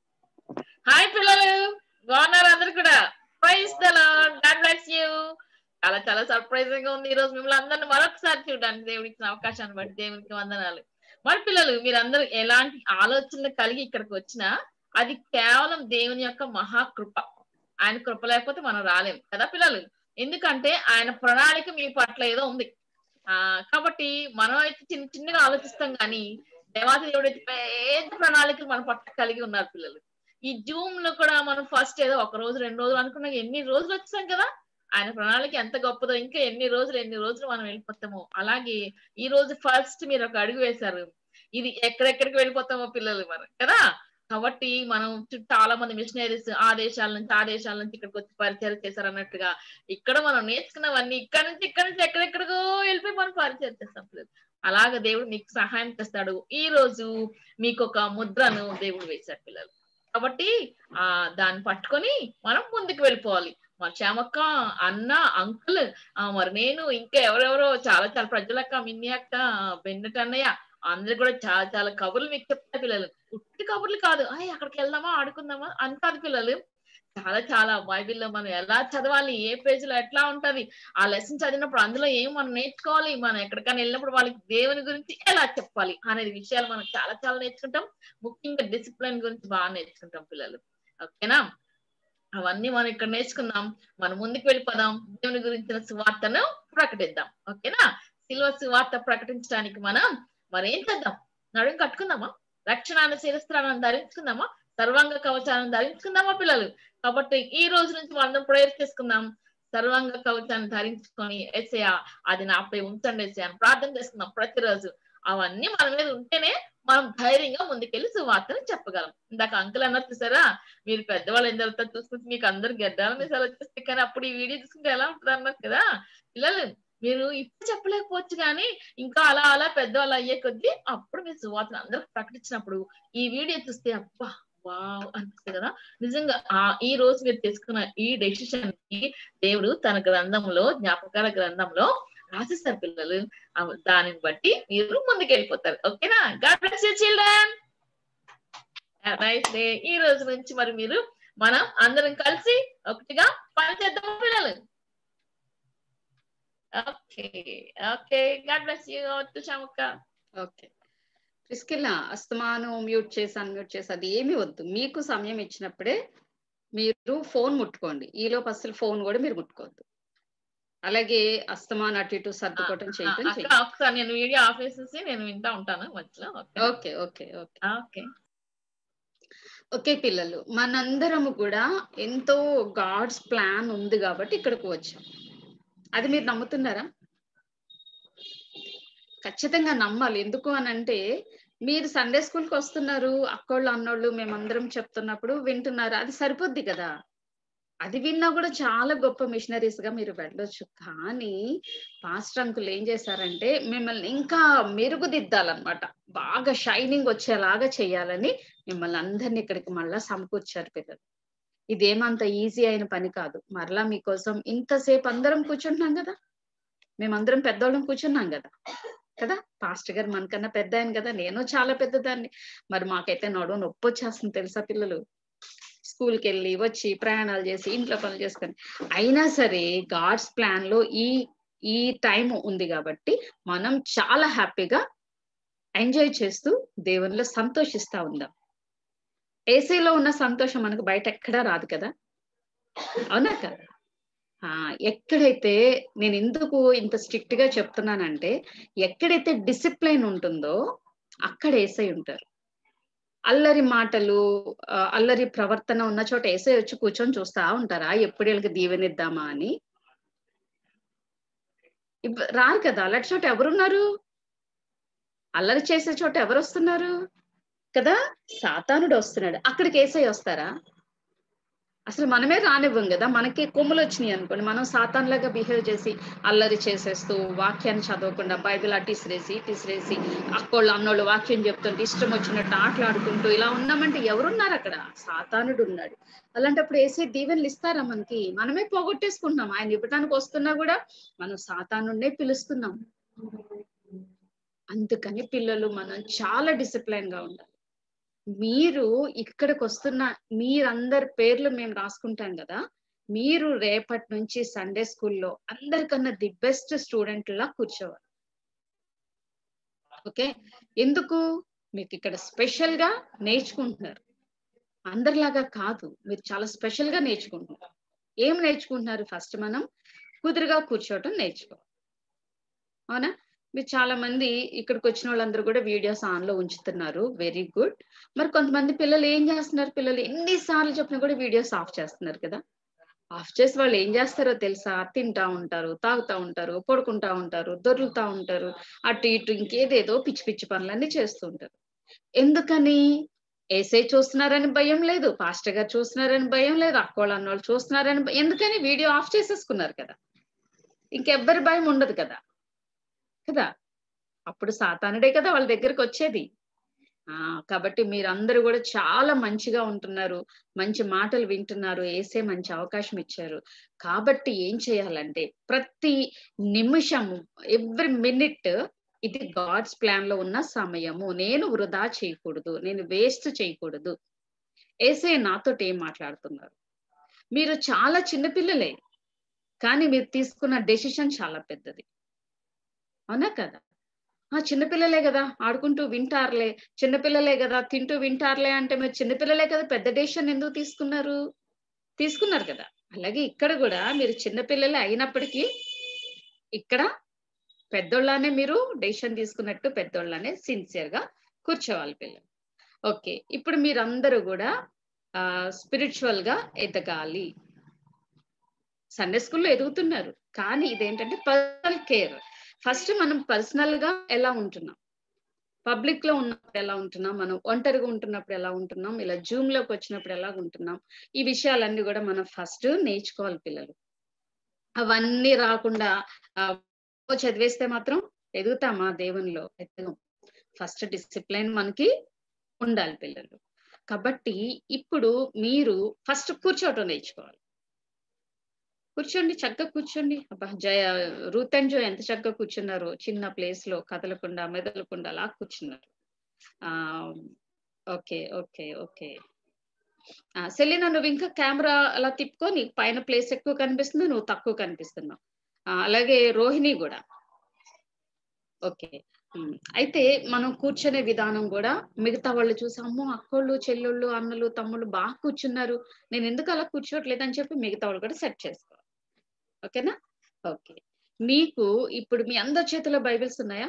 హాయ్ పిల్లలు, బాగున్నారు అందరు కూడా? Praise the Lord, God bless you. చాలా చాలా సర్ప్రైజింగ్ గా ఉంది ఈ రోజు మిమ్మల్ని అందరిని మరొకసారి చూడడానికి దేవుడికి ఇచ్చిన అవకాశాన్ని బట్టి దేవునికి వందనాలు. మరి పిల్లలు, మీరందరూ ఎలాంటి ఆలోచనలు కలిగి ఇక్కడికి వచ్చినా అది కేవలం దేవుని యొక్క మహాకృప. ఆయన కృప లేకపోతే మనం రాలేము కదా పిల్లలు. ఎందుకంటే ఆయన ప్రణాళిక మీ పట్ల ఏదో ఉంది. ఆ కాబట్టి మనం అయితే చిన్న చిన్నగా ఆలోచిస్తాం, కానీ దేవాది దేవుడు అయితే పెద్ద ప్రణాళికలు మన పట్ల కలిగి ఉన్నారు పిల్లలు. ఈ జూమ్ లో కూడా మనం ఫస్ట్ ఏదో ఒక రోజు రెండు రోజులు అనుకున్నా ఎన్ని రోజులు వచ్చాం కదా. ఆయన ప్రణాళిక ఎంత గొప్పదో, ఇంకా ఎన్ని రోజులు ఎన్ని రోజులు మనం వెళ్ళిపోతామో. అలాగే ఈ రోజు ఫస్ట్ మీరు ఒక అడుగు వేశారు, ఇది ఎక్కడెక్కడికి వెళ్ళిపోతామో పిల్లలు మనం కదా. కాబట్టి మనం చాలా మంది మిషనరీస్ ఆ దేశాల నుంచి ఆ దేశాల నుంచి ఇక్కడికి వచ్చి పరిచయం చేశారు అన్నట్టుగా, ఇక్కడ మనం నేర్చుకున్నవన్నీ ఇక్కడ నుంచి ఇక్కడ నుంచి ఎక్కడెక్కడికో వెళ్ళిపోయి మనం పరిచయం చేస్తాం పిల్లలు. అలాగే దేవుడు మీకు సహాయం చేస్తాడు. ఈ రోజు మీకు ఒక ముద్రను దేవుడు వేశాడు పిల్లలు. కాబట్టి ఆ దాన్ని పట్టుకొని మనం ముందుకు వెళ్ళిపోవాలి. మా శ్యామక్క, అన్న, అంకుల్, మరి నేను, ఇంకా ఎవరెవరో చాలా చాలా ప్రజలక్క, మిన్ని అక్క, బెన్నెట్ అన్నయ్య, అందరు కూడా చాలా చాలా కబుర్లు మీకు చెప్తారు పిల్లలు. ఉట్టి కబుర్లు కాదు, అయ్యి అక్కడికి వెళ్దామా ఆడుకుందామా అని కాదు పిల్లలు. చాలా చాలా బైబిల్లో మనం ఎలా చదవాలి, ఏ పేజీలో ఎట్లా ఉంటది, ఆ లెసన్ చదివినప్పుడు అందులో ఏం మనం నేర్చుకోవాలి, మనం ఎక్కడికైనా వెళ్ళినప్పుడు వాళ్ళకి దేవుని గురించి ఎలా చెప్పాలి అనేది విషయాలు మనం చాలా చాలా నేర్చుకుంటాం. ముఖ్యంగా డిసిప్లిన్ గురించి బాగా నేర్చుకుంటాం పిల్లలు. ఓకేనా? అవన్నీ మనం ఇక్కడ నేర్చుకుందాం. మనం ముందుకు వెళ్ళిపోదాం, దేవుని గురించిన సువార్తను ప్రకటిద్దాం. ఓకేనా? సిలువ సువార్త ప్రకటించడానికి మనం మరేం చేద్దాం? నడుము కట్టుకుందామా? రక్షణాన్ని శిరస్త్రాలను ధరించుకుందామా? సర్వాంగ కవచాలను ధరించుకుందామా పిల్లలు? కాబట్టి ఈ రోజు నుంచి మనం ప్రేయర్ చేసుకుందాం. సర్వాంగ కవచాన్ని ధరించుకొని యేసయ్యా అది నాపై ఉంచండి యేసయ్యా అని ప్రార్థన చేసుకుందాం ప్రతిరోజు. అవన్నీ మన మీద ఉంటేనే మనం ధైర్యంగా ముందుకెళ్ళి సువార్తను చెప్పగలం. ఇందాక అంకుల్ అన్నారు చూసారా, మీరు పెద్దవాళ్ళు ఏం జరుగుతారు చూసుకుంటే మీకు అందరు గడ్డాల మీసాలు వచ్చేస్తాయి, కానీ అప్పుడు ఈ వీడియో చూసుకుంటే ఎలా ఉంటుంది అన్నారు కదా పిల్లలు. మీరు ఇప్పుడు చెప్పలేకపోవచ్చు, కానీ ఇంకా అలా అలా పెద్దవాళ్ళు అయ్యే కొద్దీ అప్పుడు మీరు సువార్తను అందరికి ప్రకటించినప్పుడు ఈ వీడియో చూస్తే అబ్బా వావ్ అనిపిస్తుంది కదా. నిజంగా ఆ ఈ రోజు మీరు తీసుకున్న ఈ డెసిషన్ కి దేవుడు తన గ్రంథంలో, జ్ఞాపకాల గ్రంథంలో రాసిస్తారు పిల్లలు. దానిని బట్టి మీరు ముందుకు వెళ్ళిపోతారు. ఓకేనా? God bless you children. Nice day. ఈ రోజు నుంచి మరి మీరు మనం అందరం కలిసి ఒకటిగా పని చేద్దాం పిల్లలు. Okay okay God bless you తుషాముక్క. ఓకే ప్రిస్కిల్లా, అస్తమానం మ్యూట్ చేసి అన్మ్యూట్ చేసి అది ఏమి వద్దు. మీకు సమయం ఇచ్చినప్పుడే మీరు ఫోన్ ముట్టుకోండి. ఈలోపు అసలు ఫోన్ కూడా మీరు ముట్టుకోవద్దు. అలాగే అస్తమానం అటు ఇటు సర్దుకోవటం చేయటం అక్క ఒకసారి నేను వీడియో ఆఫ్ చేసేసి నేను వింటా ఉంటాను మధ్యలో. Okay okay okay okay okay పిల్లలు, మనందరము కూడా ఎంతో గాడ్స్ ప్లాన్ ఉంది కాబట్టి ఇక్కడికి వచ్చాం. అది మీరు నమ్ముతున్నారా? ఖచ్చితంగా నమ్మాలి. ఎందుకు అని అంటే మీరు సండే స్కూల్కి వస్తున్నారు, అక్కోళ్ళు అన్నోళ్ళు మేమందరం చెప్తున్నప్పుడు వింటున్నారు, అది సరిపోద్ది కదా. అది విన్నా కూడా చాలా గొప్ప మిషనరీస్ గా మీరు వెళ్ళొచ్చు. కానీ పాస్టర్ అంకుల్ ఏం చేశారంటే మిమ్మల్ని ఇంకా మెరుగుదిద్దాలన్నమాట, బాగా షైనింగ్ వచ్చేలాగా చేయాలని మిమ్మల్ని అందరినీ ఇక్కడికి మళ్ళా సమకూర్చారు పిల్లలు. ఇదేమంత ఈజీ అయిన పని కాదు. మరలా మీకోసం ఇంతసేపు అందరం కూర్చుంటున్నాం కదా, మేమందరం పెద్దోళ్ళం కూర్చున్నాం కదా కదా పాస్టర్ గారు మనకన్నా పెద్ద ఆయన కదా, నేను చాలా పెద్దదాన్ని. మరి మాకైతే నడువు నొప్పి వచ్చేస్తుంది తెలుసా పిల్లలు, స్కూల్కి వెళ్ళి వచ్చి ప్రయాణాలు చేసి ఇంట్లో పనులు చేసుకొని. అయినా సరే గాడ్స్ ప్లాన్ లో ఈ ఈ టైం ఉంది కాబట్టి మనం చాలా హ్యాపీగా ఎంజాయ్ చేస్తూ దేవునిలో సంతోషిస్తా ఉందాం. ఏసీలో ఉన్న సంతోషం మనకు బయట ఎక్కడా రాదు కదా, అవునా కదా? ఆ ఎక్కడైతే నేను ఎందుకు ఇంత స్ట్రిక్ట్ గా చెప్తున్నానంటే, ఎక్కడైతే డిసిప్లైన్ ఉంటుందో అక్కడ ఏసై ఉంటారు. అల్లరి మాటలు, అల్లరి ప్రవర్తన ఉన్న చోట ఏసై వచ్చి కూర్చొని చూస్తా ఉంటారా ఎప్పుడు వీళ్ళకి దీవెనిద్దామా అని? రారు కదా. అలాంటి చోట ఎవరున్నారు? అల్లరి చేసే చోట ఎవరు వస్తున్నారు కదా? సాతానుడు వస్తున్నాడు. అక్కడికి ఏసై వస్తారా? అసలు మనమే రానివ్వం కదా. మనకి కొమ్ములు వచ్చినాయి అనుకోండి, మనం సాతాన్ లాగా బిహేవ్ చేసి అల్లరి చేసేస్తూ వాక్యాన్ని చదవకుండా బైబిల్ అటు ఇసిరేసి ఇటు ఇసిరేసి అక్కోళ్ళు అన్నోళ్ళు వాక్యం చెప్తుంటే ఇష్టం వచ్చినట్టు ఆటలాడుకుంటూ ఇలా ఉన్నామంటే ఎవరున్నారు అక్కడ? సాతానుడు ఉన్నాడు. అలాంటప్పుడు ఏసే దీవెనలు ఇస్తారా మనకి? మనమే పోగొట్టేసుకుంటున్నాం. ఆయన ఇవ్వడానికి వస్తున్నా కూడా మనం సాతానుడినే పిలుస్తున్నాం. అందుకని పిల్లలు మనం చాలా డిసిప్లైన్ గా ఉండాలి. మీరు ఇక్కడికి వస్తున్న మీరందరి పేర్లు మేము రాసుకుంటాం కదా, మీరు రేపటి నుంచి సండే స్కూల్లో అందరికన్నా ది బెస్ట్ స్టూడెంట్ లా కూర్చోవాలి. ఓకే, ఎందుకు? మీకు ఇక్కడ స్పెషల్ గా నేర్చుకుంటున్నారు, అందరిలాగా కాదు, మీరు చాలా స్పెషల్ గా నేర్చుకుంటున్నారు. ఏం నేర్చుకుంటున్నారు? ఫస్ట్ మనం కుదురుగా కూర్చోవటం నేర్చుకోవాలి, అవునా? మీరు చాలా మంది ఇక్కడికి వచ్చిన వాళ్ళందరూ కూడా వీడియోస్ ఆన్ లో ఉంచుతున్నారు, వెరీ గుడ్. మరి కొంతమంది పిల్లలు ఏం చేస్తున్నారు? పిల్లలు ఎన్నిసార్లు చెప్పినా కూడా వీడియోస్ ఆఫ్ చేస్తున్నారు కదా. ఆఫ్ చేసి వాళ్ళు ఏం చేస్తారో తెలుసా? తింటా ఉంటారు, తాగుతా ఉంటారు, పడుకుంటా ఉంటారు, దొర్లుతా ఉంటారు, అటు ఇటు ఇంకేదేదో పిచ్చి పిచ్చి పనులన్నీ చేస్తూ ఉంటారు. ఎందుకని? ఏసై చూస్తున్నారని భయం లేదు, పాస్టర్ గారు చూస్తున్నారని భయం లేదు, అక్కోళ్ళు అన్నోళ్ళు చూస్తున్నారని. ఎందుకని? వీడియో ఆఫ్ చేసేసుకున్నారు కదా, ఇంకెవ్వరి భయం ఉండదు కదా కదా. అప్పుడు సాతానుడే కదా వాళ్ళ దగ్గరికి వచ్చేది. ఆ కాబట్టి మీరందరూ కూడా చాలా మంచిగా ఉంటున్నారు, మంచి మాటలు వింటున్నారు, ఏసే మంచి అవకాశం ఇచ్చారు. కాబట్టి ఏం చేయాలంటే ప్రతి నిమిషము, ఎవ్రీ మినిట్ ఇది గాడ్స్ ప్లాన్ లో ఉన్న సమయము. నేను వృధా చేయకూడదు, నేను వేస్ట్ చేయకూడదు. ఏసే నాతో ఏం మాట్లాడుతున్నారు? మీరు చాలా చిన్నపిల్లలే, కానీ మీరు తీసుకున్న డెసిషన్ చాలా పెద్దది, అవునా కదా? ఆ చిన్నపిల్లలే కదా ఆడుకుంటూ వింటారులే, చిన్నపిల్లలే కదా తింటూ వింటారులే అంటే మీరు చిన్నపిల్లలే కదా, పెద్ద డెసిషన్ ఎందుకు తీసుకున్నారు? తీసుకున్నారు కదా. అలాగే ఇక్కడ కూడా మీరు చిన్నపిల్లలే అయినప్పటికీ ఇక్కడ పెద్దోళ్ళనే మీరు డెసిషన్ తీసుకున్నట్టు పెద్దోళ్ళనే సిన్సియర్ గా కూర్చోవాలి పిల్లలు. ఓకే, ఇప్పుడు మీరందరూ కూడా ఆ స్పిరిచువల్ గా ఎదగాలి. సండే స్కూల్లో ఎదుగుతున్నారు, కానీ ఇదేంటంటే పర్సనల్ కేర్. ఫస్ట్ మనం పర్సనల్ గా ఎలా ఉంటున్నాం, పబ్లిక్ లో ఉన్నప్పుడు ఎలా ఉంటున్నాం, మనం ఒంటరిగా ఉంటున్నప్పుడు ఎలా ఉంటున్నాం, ఇలా జూమ్ లోకి వచ్చినప్పుడు ఎలా ఉంటున్నాం, ఈ విషయాలన్నీ కూడా మనం ఫస్ట్ నేర్చుకోవాలి పిల్లలు. అవన్నీ రాకుండా చదివేస్తే మాత్రం ఎదుగుతామా? దేవునిలో ఎదగం. ఫస్ట్ డిసిప్లైన్ మనకి ఉండాలి పిల్లలు. కాబట్టి ఇప్పుడు మీరు ఫస్ట్ కూర్చోవటం నేర్చుకోవాలి. కూర్చోండి, చక్కగా కూర్చోండి. అబ్బా జయ రూత్ అండ్ జో ఎంత చక్కగా కూర్చున్నారు, చిన్న ప్లేస్ లో కదలకుండా మెదలకుండా అలా కూర్చున్నారు. ఆ ఓకే ఓకే ఓకే సెలీనా, నువ్వు ఇంకా కెమెరా అలా తిప్పుకో, నీకు పైన ప్లేస్ ఎక్కువ కనిపిస్తుంది, నువ్వు తక్కువ కనిపిస్తున్నావు. అలాగే రోహిణి కూడా. ఓకే. అయితే మనం కూర్చునే విధానం కూడా మిగతా వాళ్ళు చూసి, అమ్మో అక్కోళ్ళు చెల్లెళ్ళు అన్నలు తమ్ముళ్ళు బాగా కూర్చున్నారు, నేను ఎందుకు అలా కూర్చోట్లేదు అని చెప్పి మిగతా వాళ్ళు కూడా సెట్ చేసుకోవాలి. ఓకేనా? ఓకే. మీకు ఇప్పుడు మీ అందరి చేతిలో బైబిల్స్ ఉన్నాయా?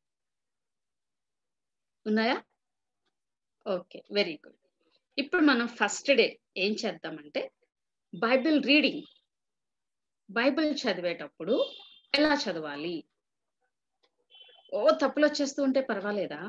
ఉన్నాయా? Okay, very good. ఇప్పుడు మనం ఫస్ట్ డే ఏం చేద్దామంటే బైబిల్ రీడింగ్. బైబిల్ చదివేటప్పుడు ఎలా చదవాలి? ఓ తప్పులు వచ్చేస్తూ ఉంటే పర్వాలేదా?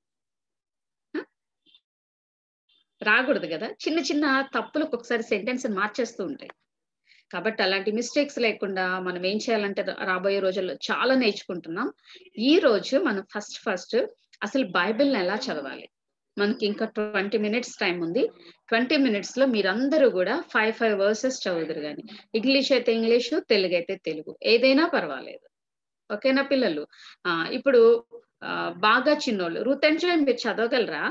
రాకూడదు కదా, చిన్న చిన్న తప్పులు ఒక్కొక్కసారి సెంటెన్స్ మార్చేస్తూ ఉంటాయి. కాబట్టి అలాంటి మిస్టేక్స్ లేకుండా మనం ఏం చేయాలంటే రాబోయే రోజుల్లో చాలా నేర్చుకుంటున్నాం. ఈ రోజు మనం ఫస్ట్ ఫస్ట్ అసలు బైబిల్ని ఎలా చదవాలి. మనకి ఇంకా ట్వంటీ మినిట్స్ టైం ఉంది. ట్వంటీ మినిట్స్ లో మీరందరూ కూడా ఫైవ్ ఫైవ్ వర్సెస్ చదువుదురు కానీ, ఇంగ్లీష్ అయితే ఇంగ్లీషు, తెలుగు అయితే తెలుగు, ఏదైనా పర్వాలేదు. ఓకేనా పిల్లలు? ఆ ఇప్పుడు ఆ బాగా చిన్నోళ్ళు రూత్ అండ్ జాయ్ మీరు చదవగలరా?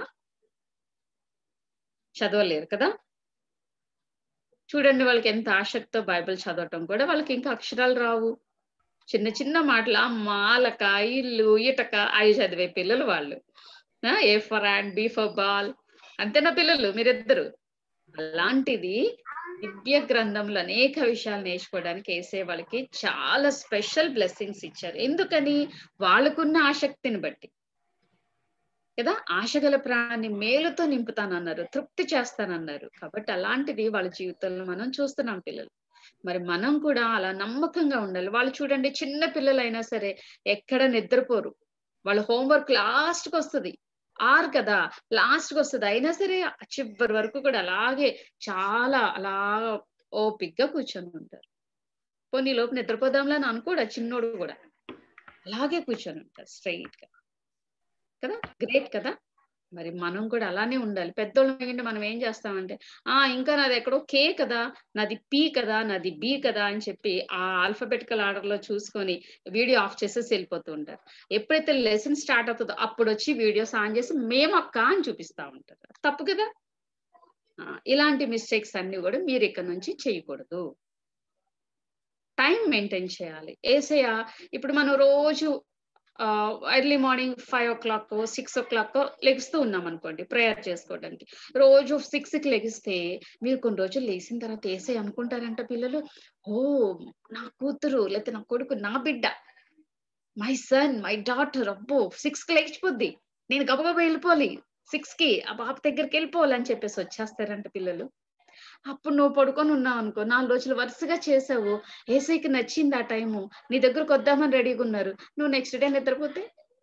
చదవలేరు కదా. చూడండి, వాళ్ళకి ఎంత ఆసక్తితో బైబిల్ చదవటం కూడా, వాళ్ళకి ఇంకా అక్షరాలు రావు. చిన్న చిన్న మాటలు మాలక ఇల్లు ఇటక అవి చదివే పిల్లలు వాళ్ళు. A for and B for ball, అంతేనా పిల్లలు మీరిద్దరు? అలాంటిది దివ్య గ్రంథంలో అనేక విషయాలు నేర్చుకోవడానికి వేసే వాళ్ళకి చాలా స్పెషల్ బ్లెస్సింగ్స్ ఇచ్చారు. ఎందుకని? వాళ్ళకున్న ఆసక్తిని బట్టి కదా. ఆశగల ప్రాణాన్ని మేలుతో నింపుతానన్నారు, తృప్తి చేస్తానన్నారు. కాబట్టి అలాంటిది వాళ్ళ జీవితంలో మనం చూస్తున్నాం పిల్లలు. మరి మనం కూడా అలా నమ్మకంగా ఉండాలి. వాళ్ళు చూడండి, చిన్న పిల్లలైనా సరే ఎక్కడ నిద్రపోరు. వాళ్ళ హోంవర్క్ లాస్ట్కి వస్తుంది, ఆరు కదా లాస్ట్కి వస్తుంది, అయినా సరే చివరి వరకు కూడా అలాగే చాలా అలా ఓపిగ్గా కూర్చొని ఉంటారు. కొన్ని లోపు నిద్రపోదాంలా అని అనుకోడా చిన్నోడు కూడా, అలాగే కూర్చొని ఉంటారు స్ట్రైట్ గా కదా. గ్రేట్ కదా. మరి మనం కూడా అలానే ఉండాలి. పెద్దోళ్ళు మనం ఏం చేస్తామంటే, ఆ ఇంకా నాది ఎక్కడో కే కదా, నాది పి కదా, నాది బి కదా అని చెప్పి ఆ ఆల్ఫాబెటికల్ ఆర్డర్ లో చూసుకొని వీడియో ఆఫ్ చేసేసి వెళ్ళిపోతూ ఉంటారు. ఎప్పుడైతే లెసన్ స్టార్ట్ అవుతుందో అప్పుడు వచ్చి వీడియోస్ ఆన్ చేసి మేము అక్క అని చూపిస్తా ఉంటారు. తప్పు కదా. ఇలాంటి మిస్టేక్స్ అన్ని కూడా మీరు ఇక్కడ నుంచి చేయకూడదు. టైం మెయింటైన్ చేయాలి. ఏసయ్య ఇప్పుడు మనం రోజు early morning five o'clock six o'clock లెగిస్తూ ఉన్నాం అనుకోండి ప్రేయర్ చేసుకోవడానికి. రోజు సిక్స్ కి లెగిస్తే మీరు కొన్ని రోజులు లేచిన తర్వాత వేసే అనుకుంటారంట పిల్లలు, ఓ నా కూతురు లేకపోతే నా కొడుకు, నా బిడ్డ, మై సన్ మై డాటర్, అబ్బో సిక్స్ కి లెగిచిపోద్ది, నేను గబగబా వెళ్ళిపోవాలి, సిక్స్ కి ఆ పాప దగ్గరికి వెళ్ళిపోవాలని చెప్పేసి వచ్చేస్తారంట పిల్లలు. అప్పుడు నువ్వు పడుకొని ఉన్నావు అనుకో, నాలుగు రోజులు వరుసగా చేసావు, ఏసైకి నచ్చింది ఆ టైము, నీ దగ్గరకు వద్దామని రెడీగా ఉన్నారు, నువ్వు నెక్స్ట్ డే నిద్రపోతే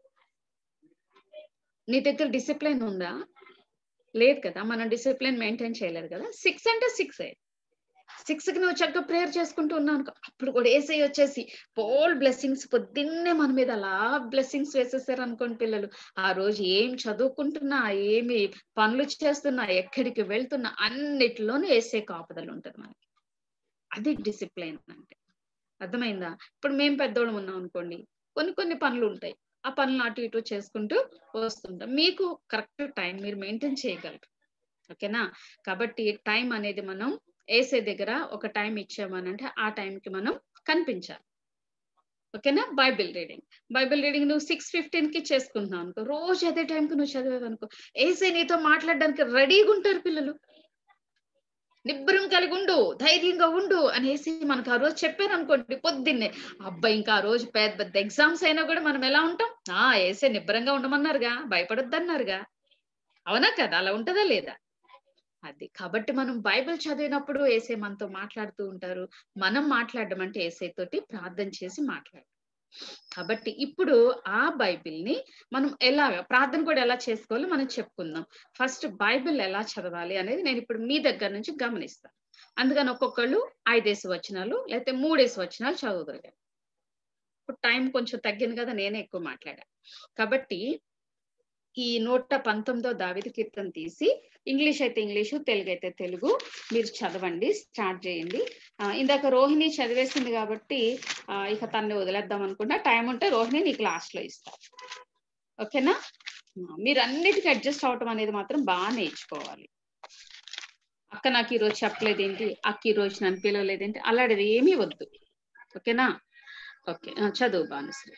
నీ దగ్గర డిసిప్లిన్ ఉందా? లేదు కదా. మనం డిసిప్లిన్ మెయింటైన్ చేయలేదు కదా. సిక్స్ అంటే సిక్స్ సిక్స్ కి నువ్వు చక్కగా ప్రేయర్ చేసుకుంటూ ఉన్నావు అనుకో, అప్పుడు కూడా ఏసై వచ్చేసి పోల్ బ్లెస్సింగ్స్ పొద్దున్నే మన మీద అలా బ్లెస్సింగ్స్ వేసేసారు అనుకోండి పిల్లలు. ఆ రోజు ఏం చదువుకుంటున్నా, ఏమి పనులు చేస్తున్నా, ఎక్కడికి వెళ్తున్నా అన్నిటిలోనూ ఏసై కాపుదలు ఉంటుంది మనకి. అది డిసిప్లిన్ అంటే. అర్థమైందా? ఇప్పుడు మేము పెద్దోళ్ళం ఉన్నాం అనుకోండి, కొన్ని కొన్ని పనులు ఉంటాయి, ఆ పనులు అటు ఇటు చేసుకుంటూ వస్తుంటాం. మీకు కరెక్ట్ టైం మీరు మెయింటైన్ చేయగలరు. ఓకేనా? కాబట్టి టైం అనేది మనం ఏసే దగ్గర ఒక టైం ఇచ్చామనంటే ఆ టైంకి మనం కనిపించాలి. ఓకేనా? బైబిల్ రీడింగ్ బైబిల్ రీడింగ్ నువ్వు సిక్స్ ఫిఫ్టీన్ కి చేసుకుంటున్నావు అనుకో, రోజు అదే టైంకి నువ్వు చదివేవు అనుకో, ఏసే నీతో మాట్లాడడానికి రెడీగా ఉంటారు పిల్లలు. నిబ్బరం కలిగి ఉండు, ధైర్యంగా ఉండు అనేసి మనకు ఆ రోజు చెప్పారు అనుకోండి పొద్దున్నే, అబ్బాయి ఇంకా ఆ రోజు పెద్ద పెద్ద ఎగ్జామ్స్ అయినా కూడా మనం ఎలా ఉంటాం, ఆ ఏసే నిబ్బరంగా ఉండమన్నారుగా, భయపడొద్దు అన్నారుగా. అవునా కదా? అలా ఉంటుందా లేదా? అది కాబట్టి మనం బైబిల్ చదివినప్పుడు ఏసే మనతో మాట్లాడుతూ ఉంటారు. మనం మాట్లాడడం అంటే ఏసే తోటి ప్రార్థన చేసి మాట్లాడడం. కాబట్టి ఇప్పుడు ఆ బైబిల్ ని మనం ఎలా ప్రార్థన కూడా ఎలా చేసుకోవాలో మనం చెప్పుకుందాం. ఫస్ట్ బైబిల్ ఎలా చదవాలి అనేది నేను ఇప్పుడు మీ దగ్గర నుంచి గమనిస్తాను. అందుకని ఒక్కొక్కళ్ళు ఐదేసి వచనాలు లేకపోతే మూడేసి వచనాలు చదవగలిగారు. ఇప్పుడు టైం కొంచెం తగ్గింది కదా, నేనే ఎక్కువ మాట్లాడా. కాబట్టి ఈ నూట పంతొమ్మిదో దావీదు కీర్తన తీసి ఇంగ్లీష్ అయితే ఇంగ్లీషు, తెలుగు అయితే తెలుగు మీరు చదవండి, స్టార్ట్ చేయండి. ఇందాక రోహిణి చదివేసింది కాబట్టి ఇక తన్ని వదిలేద్దాం అనుకున్నా. టైం ఉంటే రోహిణి నీకు లాస్ట్ లో ఇస్తా. ఓకేనా? మీరు అన్నిటికీ అడ్జస్ట్ అవటం అనేది మాత్రం బాగా నేర్చుకోవాలి. అక్క నాకు ఈ రోజు చెప్పలేదు ఏంటి, అక్క ఈ రోజు నన్ను పిలవలేదేంటి, అలాంటిది ఏమీ వద్దు. ఓకేనా? ఓకే, చదువు భానుశ్రీ.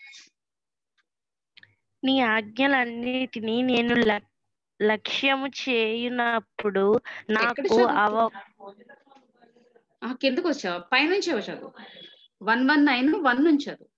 నీ ఆజ్ఞలన్నిటినీ నేను లక్ష్యము చేయునప్పుడు నాకు అవ కిందకు వచ్చావు, పైనుంచి చదువు. వన్ వన్ నైన్ వన్ నుంచి చదువు.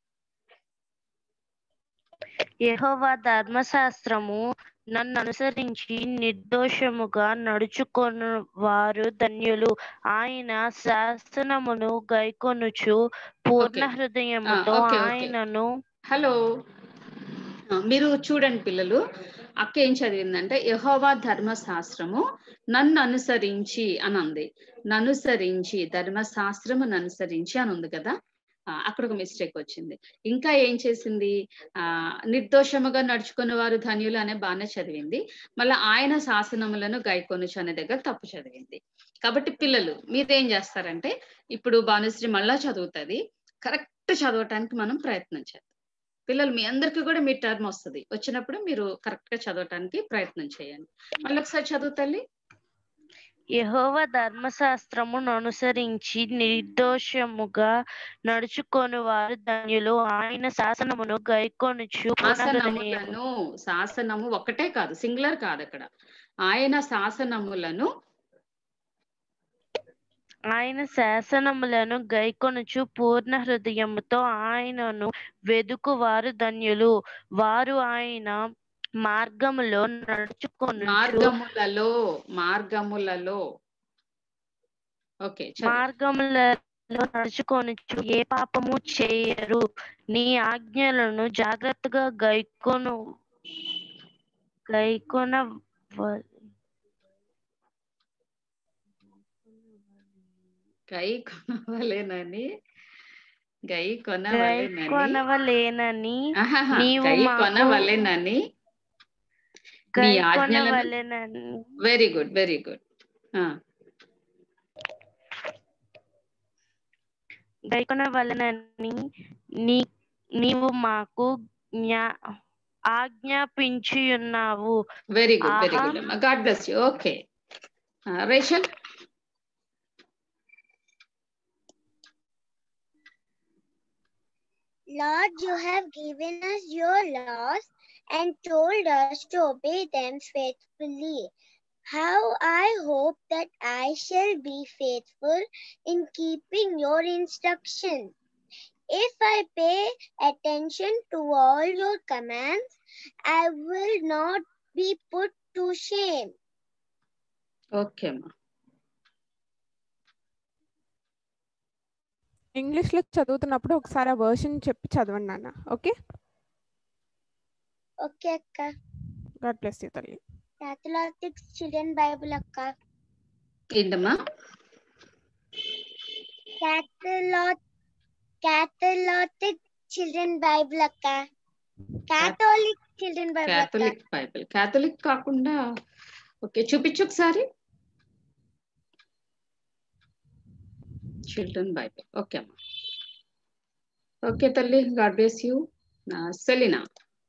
యెహోవా ధర్మశాస్త్రము నన్ను అనుసరించి నిర్దోషముగా నడుచుకొను వారు ధన్యులు. ఆయన శాసనమును గైకొనుచు పూర్ణ హృదయముతో ఆయనను. హలో, మీరు చూడండి పిల్లలు, అక్క ఏం చదివిందంటే యెహోవా ధర్మశాస్త్రము నన్ను అనుసరించి అని అంది. ననుసరించి, ధర్మశాస్త్రము అనుసరించి అని ఉంది కదా, అక్కడ ఒక మిస్టేక్ వచ్చింది. ఇంకా ఏం చేసింది, ఆ నిర్దోషముగా నడుచుకునే వారు ధన్యులు అనే బాగానే చదివింది. మళ్ళీ ఆయన శాసనములను గైకొనుచు అనే దగ్గర తప్పు చదివింది. కాబట్టి పిల్లలు మీరేం చేస్తారంటే, ఇప్పుడు భానుశ్రీ మళ్ళా చదువుతుంది, కరెక్ట్ చదవటానికి మనం ప్రయత్నం చేద్దాం. పిల్లలు మీ అందరికీ కూడా మీ టర్మ్ వస్తుంది, వచ్చినప్పుడు మీరు కరెక్ట్ గా చదవటానికి ప్రయత్నం చేయండి. మళ్ళీ ఒకసారి చదువు తల్లి. యెహోవా ధర్మశాస్త్రమును అనుసరించి నిర్దోషముగా నడుచుకొని వారు ధన్యులు. ఆయన శాసనమును గైకొనుచు. శాసనములను, శాసనము ఒకటే కాదు, సింగులర్ కాదు అక్కడ. ఆయన శాసనములను ఆయన శాసనములను గైకొనుచు పూర్ణ హృదయముతో ఆయనను వెదుకువారు ధన్యులు. వారు ఆయన మార్గములో నడుచుకొను. మార్గములలో మార్గములలో ఓకే మార్గములలో నడుచుకొనుచు ఏ పాపము చేయరు. నీ ఆజ్ఞలను జాగ్రత్తగా గైకొను గైకొన గై కొనవలేనని గై కొనవలేనని నీవు కొనవలేనని నీ ఆజ్ఞలను. Very good, very good. గైకొనవలెనని నీ నీవు మాకు జ్ఞా ఆజ్ఞాపించున్నావు. Very good, very good. God bless you. Okay Rachel. Lord, you have given us your laws and told us to obey them faithfully. How I hope that I shall be faithful in keeping your instructions. If I pay attention to all your commands, I will not be put to shame. Okay, ma. English లో చదువుతున్నప్పుడు ఒకసారి ఆ version చెప్పి చదవండి నాన్న. Okay okay అక్క. God bless you తల్లి. Catholic children Bible అక్క. ఏంటమ్మా? క్యాథలిక్ క్యాథలిక్ చిల్డ్రన్ బైబిల్ అక్క. Catholic children Bible. Catholic Bible. Catholic కాకుండా ఓకే చూపించు ఒకసారి. Children Bible. ఓకే అమ్మా. ఓకే తల్లి, God bless you. Selina.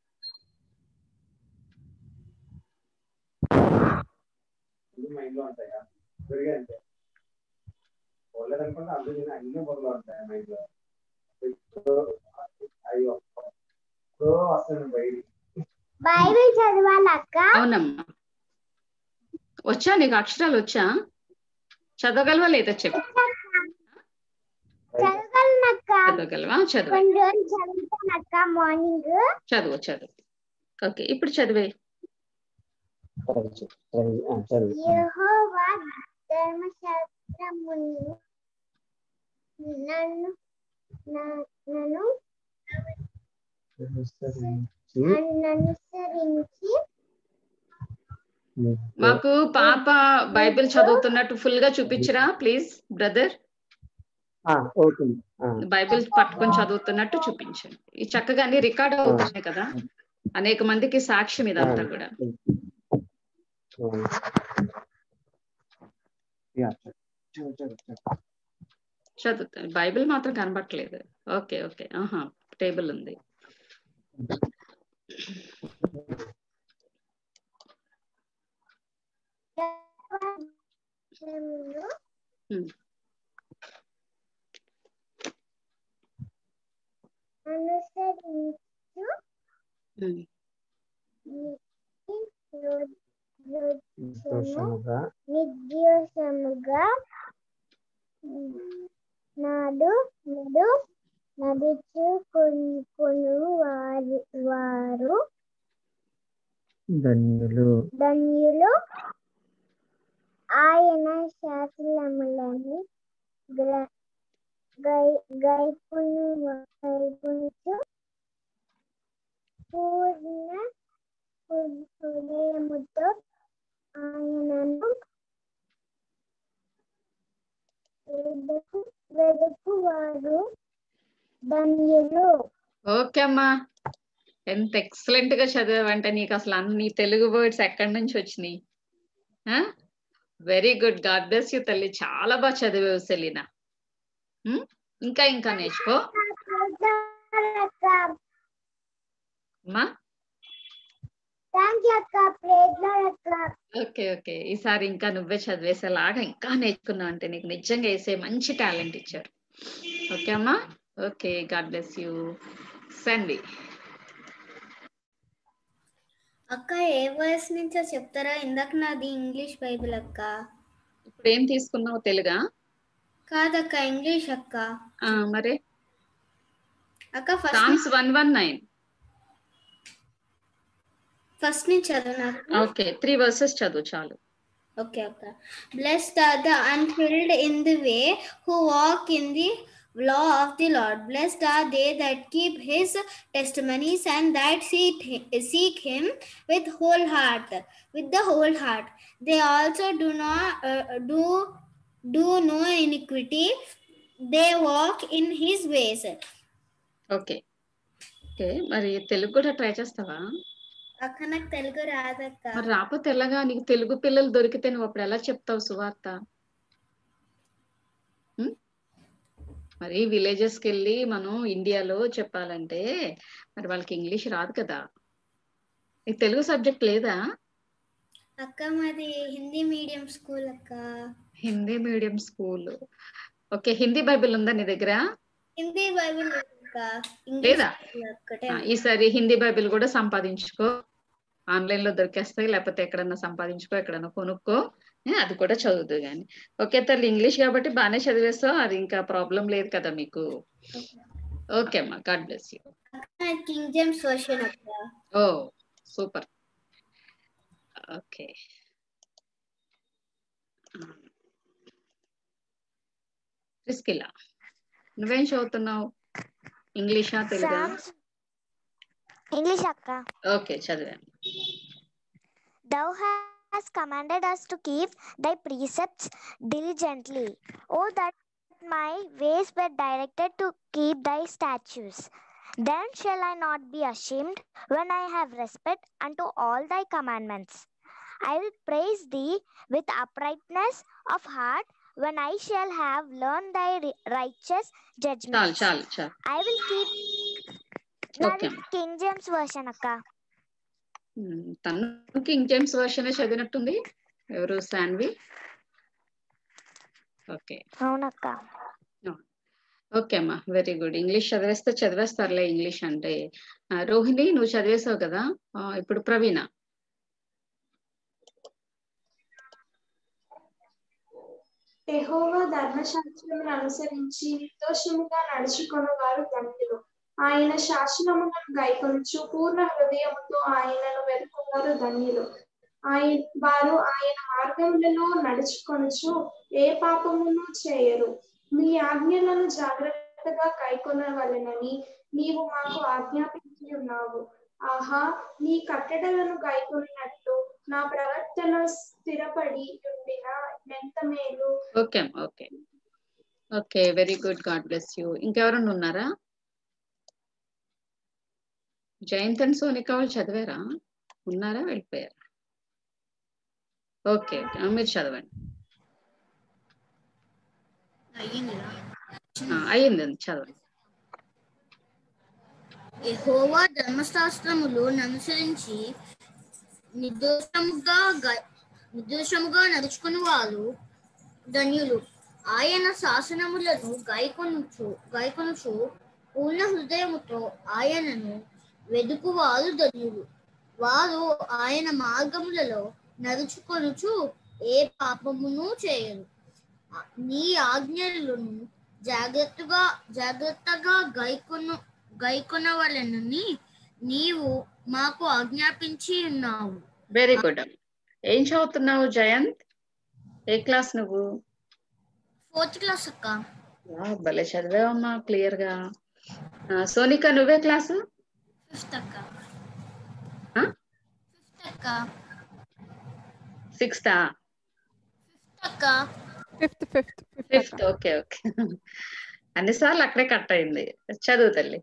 Bible చదవాలక్క. అవునమ్మా. వచ్చా నీకు అక్షరాలు వచ్చా? చదవగలవా లేదా చెప్పు. చదవగలవా? చదువు చదువు చదువు. ఓకే ఇప్పుడు చదివే. యెహోవా ధర్మశాస్త్రమును నన్ను నన్ను అనుసరించి. మాకు పాప బైబిల్ చదువుతున్నట్టు ఫుల్ గా చూపించరా ప్లీజ్ బ్రదర్. బైబిల్ పట్టుకొని చదువుతున్నట్టు చూపించండి. ఈ చక్కగా అన్ని రికార్డ్ అవుతున్నాయి కదా, అనేక మందికి సాక్ష్యం ఇదంతా కూడా. చదువుతా. బైబిల్ మాత్రం కనబట్టలేదు. ఓకే ఓకే ఆహా టేబుల్ ఉంది. అనుసరించు నిర్దోషముగా నాడు నడు నడుచుకొను వారు వారు ధన్యులు ధన్యులు. ఆయన శాసనములను గైకొను గైకొనుచు పూర్ణ హృదయముతో ఆయనను వెదుకు వారు ధన్యులు. ఓకే అమ్మా, ఎంత ఎక్సలెంట్ గా చదివావంటే నీకు అసలు అన్ని తెలుగు వర్డ్స్ ఎక్కడి నుంచి వచ్చినాయి. Very good, God bless you తల్లి, చాలా బాగా చదివావు సెలీనా. ఇంకా ఇంకా నేర్చుకో అమ్మా. ఓకే ఓకే, ఈసారి ఇంకా నువ్వే చదివేసేలాగా ఇంకా నేర్చుకున్నావు అంటే నీకు నిజంగా వేసే మంచి టాలెంట్ ఇచ్చారు. ఓకే అమ్మా, okay, God bless you. Sandy అక్క ఏ వర్స్ నుంచో చెప్తారా? ఇందాక నాది ఇంగ్లీష్ బైబిల్ అక్క. ఇప్పుడు ఏం తీసుకున్నావు, తెలుగా? కాదక్క, ఇంగ్లీష్ అక్క. మరి అక్క first psalms one one nine first నుంచి చదువు. ఓకే, త్రీ వర్సెస్ చదువు చాలు. ఓకే అక్క. Blessed are the unfilled in the way, who walk in the law of the Lord. Blessed are they that keep his testimonies and that seek seek him with whole heart, with the whole heart. They also do not uh, do do no iniquity. They walk in his ways. Okay okay, మరి తెలుగు కూడా try చేస్తావా? అక్క నాకు తెలుగు రాదక్క. మరి రాకపోతే ఎలాగా? నీకు తెలుగు పిల్లలు దొరికితే నువ్వు అప్పుడు ఎలా చెప్తావు సువార్త? మరి విలేజెస్ కి వెళ్ళి మనం ఇండియాలో చెప్పాలంటే మరి వాళ్ళకి ఇంగ్లీష్ రాదు కదా. నీకు తెలుగు సబ్జెక్ట్ లేదా? అక్క మాది హిందీ మీడియం స్కూల్ అక్క. Hindi medium school. Okay, Hindi Bible ఉందా నీ దగ్గర? హిందీ బైబిల్ లేదా? ఈసారి హిందీ బైబిల్ కూడా సంపాదించుకో, ఆన్లైన్ లో దొరికేస్తాయి, లేకపోతే ఎక్కడన్నా సంపాదించుకో, ఎక్కడన్నా కొనుక్కో, అది కూడా చదువుదు గాని. ఓకే తల్లి, ఇంగ్లీష్ కాబట్టి బాగానే చదివేస్తావు, అది ఇంకా ప్రాబ్లం లేదు కదా మీకు. ఓకే అమ్మా, God bless you. King James version అక్క. Oh super. ఓకే, ప్రిస్కిల్లా నువ్వేం చదువుతున్నావు? ఇంగ్లీషా తెలుగా? ఇంగ్లీష్ అక్క. ఓకే, చదివాను. Thou hast commanded us to keep thy precepts diligently. Oh, that my ways were directed to keep thy statutes. Then shall I not be ashamed when I have respect unto all thy commandments. I will praise thee with uprightness of heart when I shall have learned thy righteous judgments. చాలు చాలు. I will keep. Okay, King James version అక్క. తను King James version చదివినట్టుంది. ఎవరు? Shanvi. Okay అవునక్క. Okay అమ్మా, very good. English చదివేస్తే చదివేస్తారులే ఇంగ్లీష్ అంటే. రోహిణి నువ్వు చదివేసావు కదా, ఇప్పుడు ప్రవీణ. యెహోవా ధర్మశాస్త్రమును అనుసరించి నిర్దోషముగా నడుచుకొను వారు ధన్యులు. ఆయన శాసనములను గైకొనుచు పూర్ణ హృదయముతో ఆయనను వెతుకువారు ధన్యులు. ఆయన వారు ఆయన మార్గములలో నడుచుకొనుచు ఏ పాపమును చేయరు. మీ ఆజ్ఞలను జాగ్రత్తగా కైకొనవలెనని నీవు మాకు ఆజ్ఞాపించి ఉన్నావు. ఆహా, నీ కట్టడలను గైకొన్నట్లు నా ప్రవర్తన స్థిరపడి ఉండిన ఎంత మేలు. Okay okay okay, very good, God bless you. ఇంకెవరన్నా ఉన్నారా? జయంత్ అండ్ సోనిక వాళ్ళు చదివారా? ఉన్నారా, వెళ్ళిపోయారా? ఓకే ఓకే, మీరు చదవండి. అయ్యింది, చదవండి. యెహోవా ధర్మశాస్త్రములు అనుసరించి నిర్దోషముగా నిర్దోషముగా నడుచుకుని వారు ధన్యులు. ఆయన శాసనములను గైకొనుచు గైకొనుచు పూర్ణ హృదయముతో ఆయనను వెదుకువారు ధన్యులు. వారు ఆయన మార్గములలో నడుచుకొనుచు ఏ పాపమును చేయరు. నీ ఆజ్ఞలను జాగ్రత్తగా జాగ్రత్తగా గైకొను గైకొనవలెనని నీవు మాకు ఆజ్ఞాపించి ఉన్నావు. Very good. ఏం చదువుతున్నావు జయంత్? ఏ క్లాస్ నువ్వు? ఫోర్త్ క్లాస్ అక్క. భలే చదివావమ్మా క్లియర్ గా. సోనిక నువ్వే క్లాసు? ఫిఫ్త్ అక్క. ఫిఫ్త్ అక్క. సిక్స్తా? అక్క fifth fifth fifth. Okay okay. అన్నిసార్లు అక్కడే కట్ అయింది. చదువు తల్లి.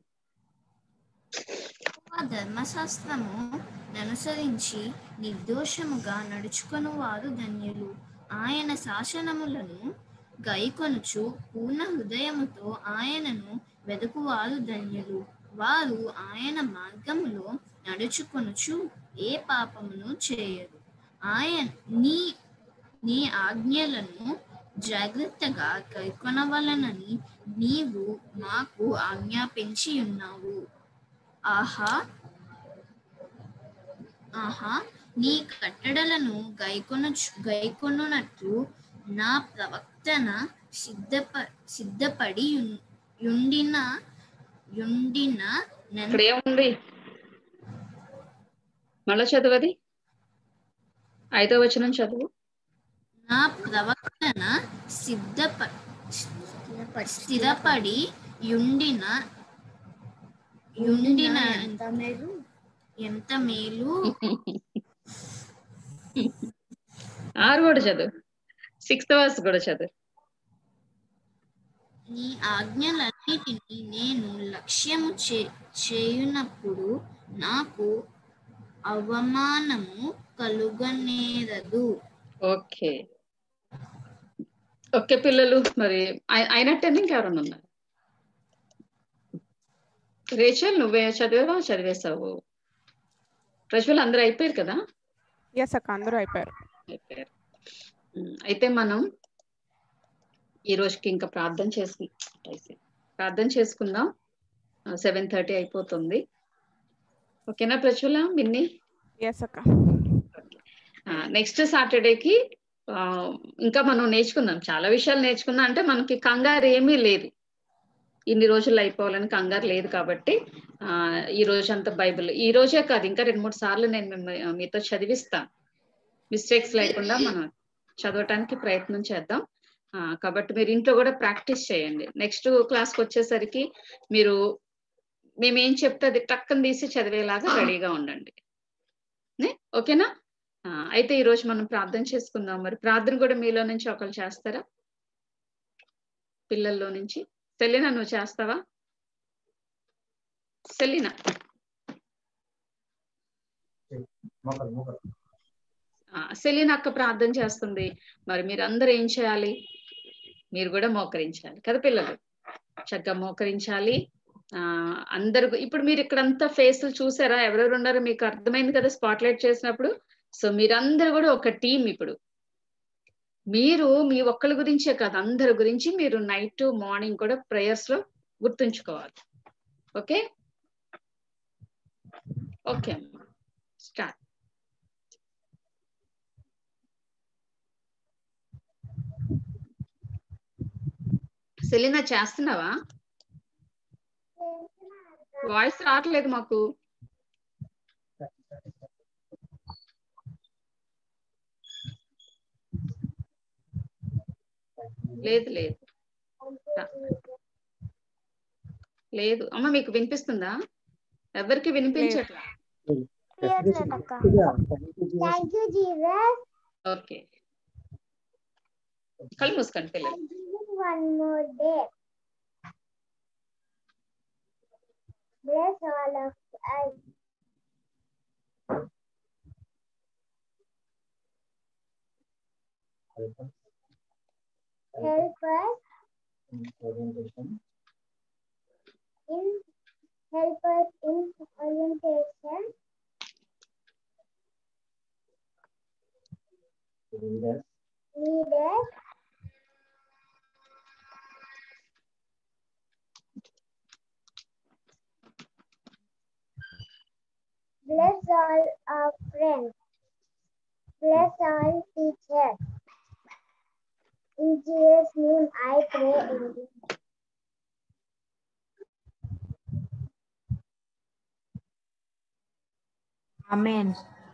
ధర్మశాస్త్రము అనుసరించి నిర్దోషముగా నడుచుకుని వారు ధన్యులు. ఆయన శాసనములను గైకొనుచు పూర్ణ హృదయముతో ఆయనను వెదుకువారు ధన్యులు. వారు ఆయన మార్గములో నడుచుకొనుచు ఏ పాపమును చేయరు. ఆయన నీ నీ ఆజ్ఞలను జాగ్రత్తగా గైకొనవలనని నీవు మాకు ఆజ్ఞాపించి ఉన్నావు. ఆహా ఆహా నీ కట్టడలను గైకొను గైకొనున్నట్లు నా ప్రవక్తన సిద్ధప సిద్ధపడి యుండిన యుండిన ఏముంది మళ్ళా చదువది. ఐదో వచనం చదువు. నా ప్రవక్తన సిద్ధప స్థిరపడి యుండిన యుండిన ఎంత మేలు ఎంత మేలు. ఆరు కూడా చదువు. సిక్స్త్ వర్స్ కూడా చదువు. నీ ఆజ్ఞలన్నిటినీ నేను లక్ష్యము చే చేయునప్పుడు నాకు అవమానము కలుగనేరదు. ఓకే ఓకే పిల్లలు, మరి అయినట్టేనా ఇంకెవరన్నా ఉన్నారు? రేచల్ నువ్వే చదివావా? చదివేసావు. ప్రజలు అందరూ అయిపోయారు కదా? ఎస్ అక్క, అందరూ అయిపోయారు. అయిపోయారు. అయితే మనం ఈ రోజుకి ఇంకా ప్రార్థన చేసుకు ప్రార్థన చేసుకుందాం. సెవెన్ థర్టీ అయిపోతుంది. ఓకేనా ప్రజల మిన్ని? ఎస్ అక్క. నెక్స్ట్ సాటర్డేకి ఇంకా మనం నేర్చుకుందాం, చాలా విషయాలు నేర్చుకుందాం. అంటే మనకి కంగారు ఏమీ లేదు, ఇన్ని రోజులు అయిపోవాలని కంగారు లేదు. కాబట్టి ఆ ఈ రోజు అంతా బైబిల్, ఈ రోజే కాదు ఇంకా రెండు మూడు సార్లు నేను మీతో చదివిస్తాను. మిస్టేక్స్ లేకుండా మనం చదవటానికి ప్రయత్నం చేద్దాం. ఆ కాబట్టి మీరు ఇంట్లో కూడా ప్రాక్టీస్ చేయండి. నెక్స్ట్ క్లాస్కి వచ్చేసరికి మీరు మేమేం చెప్తే అది టక్కన తీసి చదివేలాగా రెడీగా ఉండండి. ఓకేనా? అయితే ఈ రోజు మనం ప్రార్థన చేసుకుందాం. మరి ప్రార్థన కూడా మీలో నుంచి ఒకరు చేస్తారా? పిల్లల్లో నుంచి సెలీనా నువ్వు చేస్తావా? సెలీనా సెలీనా అక్క ప్రార్థన చేస్తుంది. మరి మీరు అందరూ ఏం చేయాలి? మీరు కూడా మోకరించాలి కదా పిల్లలు, చక్కగా మోకరించాలి. ఆ అందరు ఇప్పుడు మీరు ఇక్కడంతా ఫేస్లు చూసారా? ఎవరెవరు ఉన్నారో మీకు అర్థమైంది కదా స్పాట్లైట్ చేసినప్పుడు. సో మీరందరూ కూడా ఒక టీం. ఇప్పుడు మీరు మీ ఒక్కరి గురించే కాదు, అందరి గురించి మీరు నైట్ మార్నింగ్ కూడా ప్రేయర్స్ లో గుర్తుంచుకోవాలి. ఓకే ఓకే అమ్మా, స్టార్ట్. సెలీనా చేస్తున్నావా? వాయిస్ రావట్లేదు మాకు. లేదు లేదు లేదు అమ్మ, మీకు వినిపిస్తుందా? ఎవరికి వినిపించట్లా? ఓకే కళ్ళు మూసుకోండి పిల్లలు. Bless all of us. Help us in orientation. In help us in orientation. leaders, bless all our friends, bless all teachers. In Jesus' name I pray. Amen. Amen.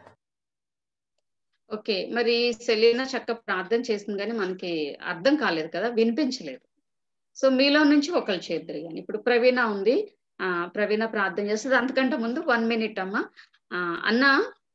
Okay, మరి సెలీనా చక్క ప్రార్థన చేసింది కానీ మనకి అర్థం కాలేదు కదా, వినిపించలేదు. సో మీలో నుంచి ఒకరు చేద్దరు కానీ. ఇప్పుడు ప్రవీణ ఉంది, ఆ ప్రవీణ ప్రార్థన చేస్తుంది. అంతకంటే ముందు వన్ మినిట్ అమ్మా. ఆ అన్న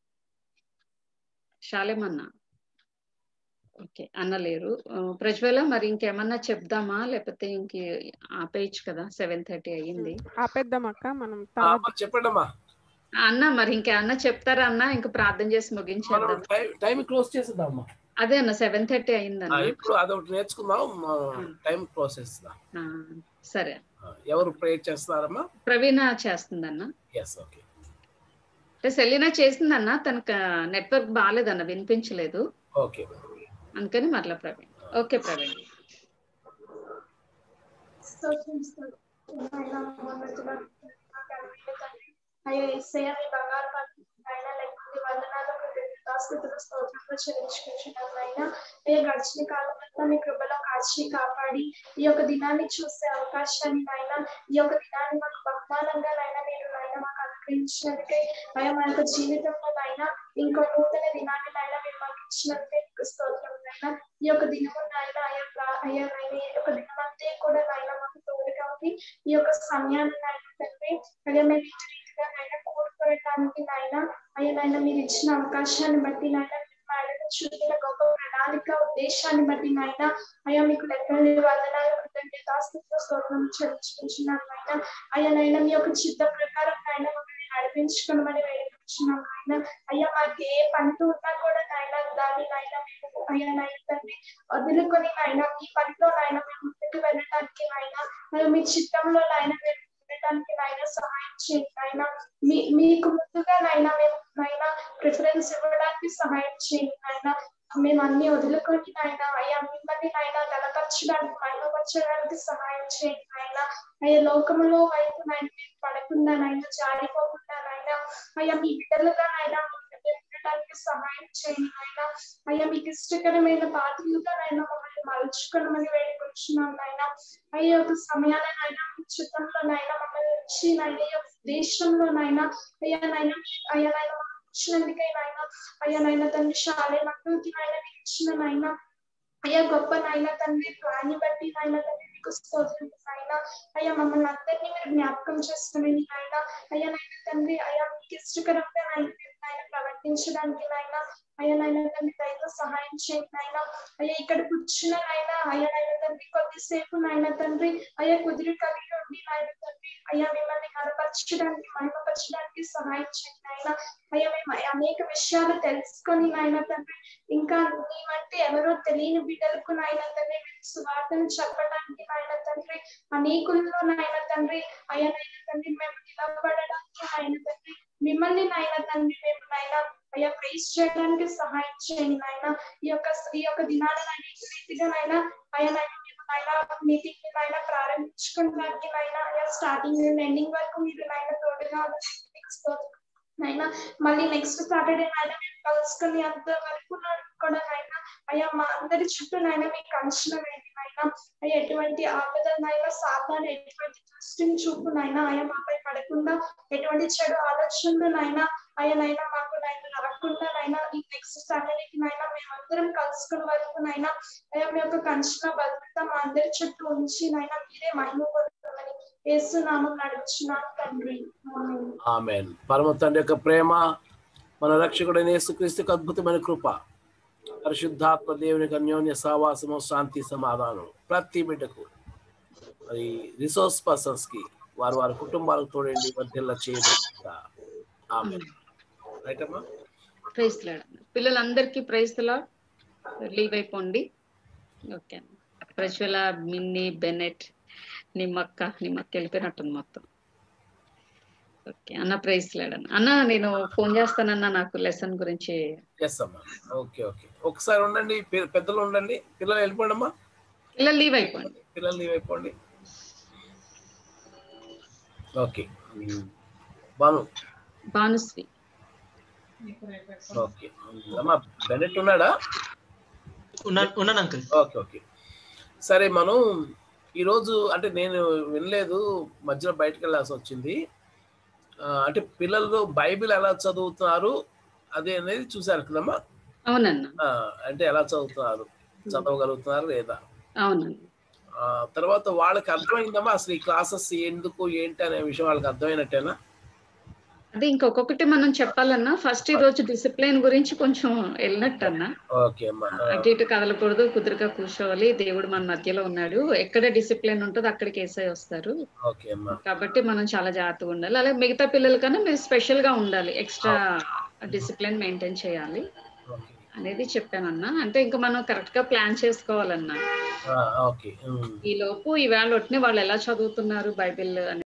శాలేమన్నా, ఓకే అన్న లేరు. ప్రజ్వల మరి ఇంకేమన్నా చెప్దామా, లేకపోతే ఇంక ఆపేయచ్చు కదా, సెవెన్ థర్టీ అయ్యింది. ఆపేద్దాం అక్క మనం. చెప్పండమ్మా అన్న. మరి ఇంకేమన్నా చెప్తారా అన్న? ఇంకా ప్రార్థన చేసి ముగించేద్దాం. టైం క్లోజ్ చేసేద్దాం. అదే అన్న సెవెన్ థర్టీ అయిందన్న. ఇప్పుడు అదొకటి నేర్చుకుందాం, టైం క్లోజ్ చేద్దాం. సరే. ఎవరు ప్రేయర్ చేస్తున్నారమ్మా? ప్రవీణ చేస్తుందన్న. Yes, okay. అంటే సెలీనా చేసిందన్న, తనకు నెట్వర్క్ బాగాలేదన్న, వినిపించలేదు. ఓకే, అందుకని మరలా ప్రవీణ్. ఓకే ప్రవీణ్. అయ్యో యేసయ్య మీ బంగారు అయినా లేకపోతే వందనాలు స్థుతులు స్తోత్రంలో చెల్లించుకుంటున్నాను అయినా. అయ్యా గడిచిన కాలంలో మీ కృపలో కాచి కాపాడి ఈ యొక్క దినాన్ని చూసే అవకాశాన్ని అయినా, ఈ యొక్క దినాన్ని మాకు బహుమానంగా నైనా మీరు నైనా మాకు అనుగ్రహించినందుకే, అయ్యా మా యొక్క జీవితంలో నైనా ఇంకో నూతన దినాన్ని నైనా మీరు మాకు ఇచ్చినందుకే మీకు స్తోత్రం నైనా. ఈ యొక్క దినము నైనా అయ్యా అయ్యా నైనా ఈ యొక్క దినం అంతే కూడా నైనా మాకు తోడుగా ఉంది. ఈ యొక్క సమయాన్ని నైనా తండ్రి అయ్యా మేము ఇంటి రీతిగా నైనా కోరుకోవడానికి నైనా అయ్యా నైనా మీరు ఇచ్చిన అవకాశాన్ని బట్టి నైనా చూపిన గొప్ప ప్రణాళిక ఉద్దేశాన్ని బట్టి నైనా అయ్యా మీకు లెక్కలేని వందనాలు కృతజ్ఞతాస్తుతితో స్తోత్రం చెల్లించుకుంటున్నాను నైనా. అయ్యా నైనా మీ యొక్క చిత్త ప్రకారం నైనా మమ్మల్ని నడిపించుకోమని వేడుకుంటున్నాం నైనా. అయ్యా మాకు ఏ పనితో ఉన్నా కూడా నైనా దాన్ని నైనా మేము అయ్యా నైనా తండ్రి వదులుకొని నైనా మీ పనిలో నైనా మేము ముందుకు వెళ్ళడానికి నైనా అయ్యా మీ చిత్తంలో నైనా మేము ఉండటానికి నైనా సహాయం చేయండి నైనా. మీ మీకు ముందుగా నైనా మేము నైనా ప్రిఫరెన్స్ ఇవ్వడానికి సహాయం చేయండి నైనా. మేము అన్ని వదులుకొని నైనా అయ్యా మిమ్మల్ని నైనా గలపరచడానికి మహిమపరచడానికి సహాయం చేయండి నైనా. అయ్యా లోకములో వైపు నైనా మేము పడకుండా నైనా జారిపోకుండా నైనా అయ్యా మీ బిడ్డలుగా నైనా ఉండటానికి సహాయం చేయండి నైనా. అయ్యా మీకు ఇష్టకరమైన పాత్రలుగా నైనా మమ్మల్ని మలుచుకోవడమని వేడుకొచ్చున్నాం నైనా. అయ్యా ఒక సమయాలనైనా చిత్తంలో నైనా మమ్మల్ని వచ్చి నైనా ఈ యొక్క దేశంలో నైనా అయ్యా నైనా అయ్యా నైనా ఇచ్చినందుకే నైనా అయ్యా నైనా తండ్రి శాలే మక్కలకి నైనా మీకు ఇచ్చిన నైనా అయ్యా గొప్ప నైనా తండ్రి ప్లాన్ని బట్టి నైనా తండ్రి మీకు స్తోత్రం నైనా. అయ్యా మమ్మల్ని అందరినీ మీరు జ్ఞాపకం చేసుకుని నైనా అయ్యా నైనా తండ్రి అయ్యా మీకు ఇష్టకరంగా నైనా మీరు నైనా ప్రవర్తించడానికి నైనా అయ్యా నైనా తండ్రి దయతో సహాయం చేయండి నైనా. అయ్యా ఇక్కడ కూర్చున్న నైనా అయ్యా నైనా తండ్రి కొద్దిసేపు నైనా తండ్రి అయ్యా కుదిరి కలిగి ఉండి నైనా తండ్రి అయ్యా మిమ్మల్ని కనపరచడానికి మహిమపరచడానికి సహాయం చేయండి నైనా. అయ్యా మేము అనేక విషయాలు తెలుసుకొని నైనా తండ్రి ఇంకా మీ వంటి ఎవరో తెలియని బిడ్డలకు నైనా తండ్రి సువార్తను చెప్పడానికి నైనా తండ్రి అనేకుల్లో నైనా తండ్రి అయ్యా నైనా తండ్రి మేము నిలబడడానికి నైనా తండ్రి మిమ్మల్ని నైనా తండ్రి మేము నైనా అయ్యా ప్రైజ్ చేయడానికి సహాయం చేయండి నైనా. ఈ యొక్క ఈ యొక్క దినాలను అనేక రీతిగా నైనా అయ్యా నైనా మేము నైనా మీటింగ్ నైనా ప్రారంభించుకోవడానికి నైనా అయ్యా స్టార్టింగ్ నుండి ఎండింగ్ వరకు మీరు నైనా తోడుగా నైనా. మళ్ళీ నెక్స్ట్ సాటర్డే నైనా మేము కలుసుకుని అంత వరకు కూడా నైనా అయ్యా మా అందరి చుట్టూ నైనా మీకు అంచనా వేయండి నైనా. అయ్యా ఎటువంటి ఆపదనైనా సాతాను ఎటువంటి దృష్టిని చూపు నైనా అయ్యా మాపై పడకుండా ఎటువంటి చెడు ఆలోచనలు నైనా అయ్యా నైనా మాకు నైనా రాకుండా నైనా ఈ నెక్స్ట్ సాటర్డేకి నైనా మేమందరం కలుసుకున్న వరకు నైనా అయ్యా మీ యొక్క కంచన భద్రత మా అందరి చుట్టూ ఉంచి నైనా మీరే మహిమ పొందుతామని యేసు నామం నడుచున్నాం తండ్రి. ఆమేన్. పరమ తండ్రి యొక్క ప్రేమ, మన రక్షకుడైన యేసుక్రీస్తుకు అద్భుతమైన కృప, పరిశుద్ధాత్మ దేవునికి అన్యోన్య సహవాసము, శాంతి సమాధానం ప్రతి బిడ్డకు మరి రిసోర్స్ పర్సన్స్ కి వారు వారి కుటుంబాలకు తోడండి వర్ధిల్ల చేయడం. ఆమేన్. రైట్ అమ్మా. Praise lord. పిల్లలందరికీ ప్రైజ్ లార్డ్. లీవ్ అయిపోండి. ఓకే. ప్రజ్వల, మిన్ని, బెనెట్, నిమ్మక్క నిమ్మక్క వెళ్ళిపోయినట్టుంది మొత్తం. ఓకే అన్న, ప్రైజ్ లార్డ్ అన్న. అన్న నేను ఫోన్ చేస్తానన్నా నాకు లెసన్ గురించి. ఎస్ అమ్మా. ఓకే ఓకే ఒకసారి ఉండండి, పె- పెద్దలు ఉండండి, పిల్లలు వెళ్ళిపోండి అమ్మా. పిల్లలు లీవ్ అయిపోండి. పిల్లలు లీవ్ అయిపోండి. ఓకే బాను. భానుశ్రీ. ఓకే అమ్మా బెనెట్ ఉన్నాడా? ఉన్నాను అంకుల్. ఓకే ఓకే సరే, మనం ఈరోజు అంటే నేను వినలేదు, మధ్యలో బయటకు వెళ్ళాల్సి వచ్చింది. ఆ, అంటే పిల్లలు బైబిల్ ఎలా చదువుతున్నారు అదే అనేది చూసారు కదమ్మా. అవునన్నా. ఆ, అంటే ఎలా చదువుతున్నారు, చదవగలుగుతున్నారు లేదా? అవునన్నా. ఆ తర్వాత వాళ్ళకి అర్థమైందమ్మా అసలు ఈ క్లాసెస్ ఎందుకు ఏంటి అనే విషయం వాళ్ళకి అర్థమైనట్టేనా? అదే ఇంకొకటి మనం చెప్పాలన్నా, ఫస్ట్ ఈ రోజు డిసిప్లిన్ గురించి కొంచెం వెళ్ళినట్టన్నా. ఓకే అమ్మా. అటు ఇటు కదలకూడదు, కుదురుగా కూర్చోవాలి, దేవుడు మన మధ్యలో ఉన్నాడు, ఎక్కడ డిసిప్లిన్ ఉంటుందో అక్కడికి ఏసై వస్తారు. ఓకే అమ్మా. కాబట్టి మనం చాలా జాగ్రత్తగా ఉండాలి. అలాగే మిగతా పిల్లల కన్నా మీరు స్పెషల్ గా ఉండాలి, ఎక్స్ట్రా డిసిప్లిన్ మెయింటైన్ చేయాలి అనేది చెప్పానన్నా. అంటే ఇంకా మనం కరెక్ట్ గా ప్లాన్ చేసుకోవాలన్నా. ఓకే ఈ లోపు ఈవేళ ఒట్టిని వాళ్ళు ఎలా చదువుతున్నారు బైబిల్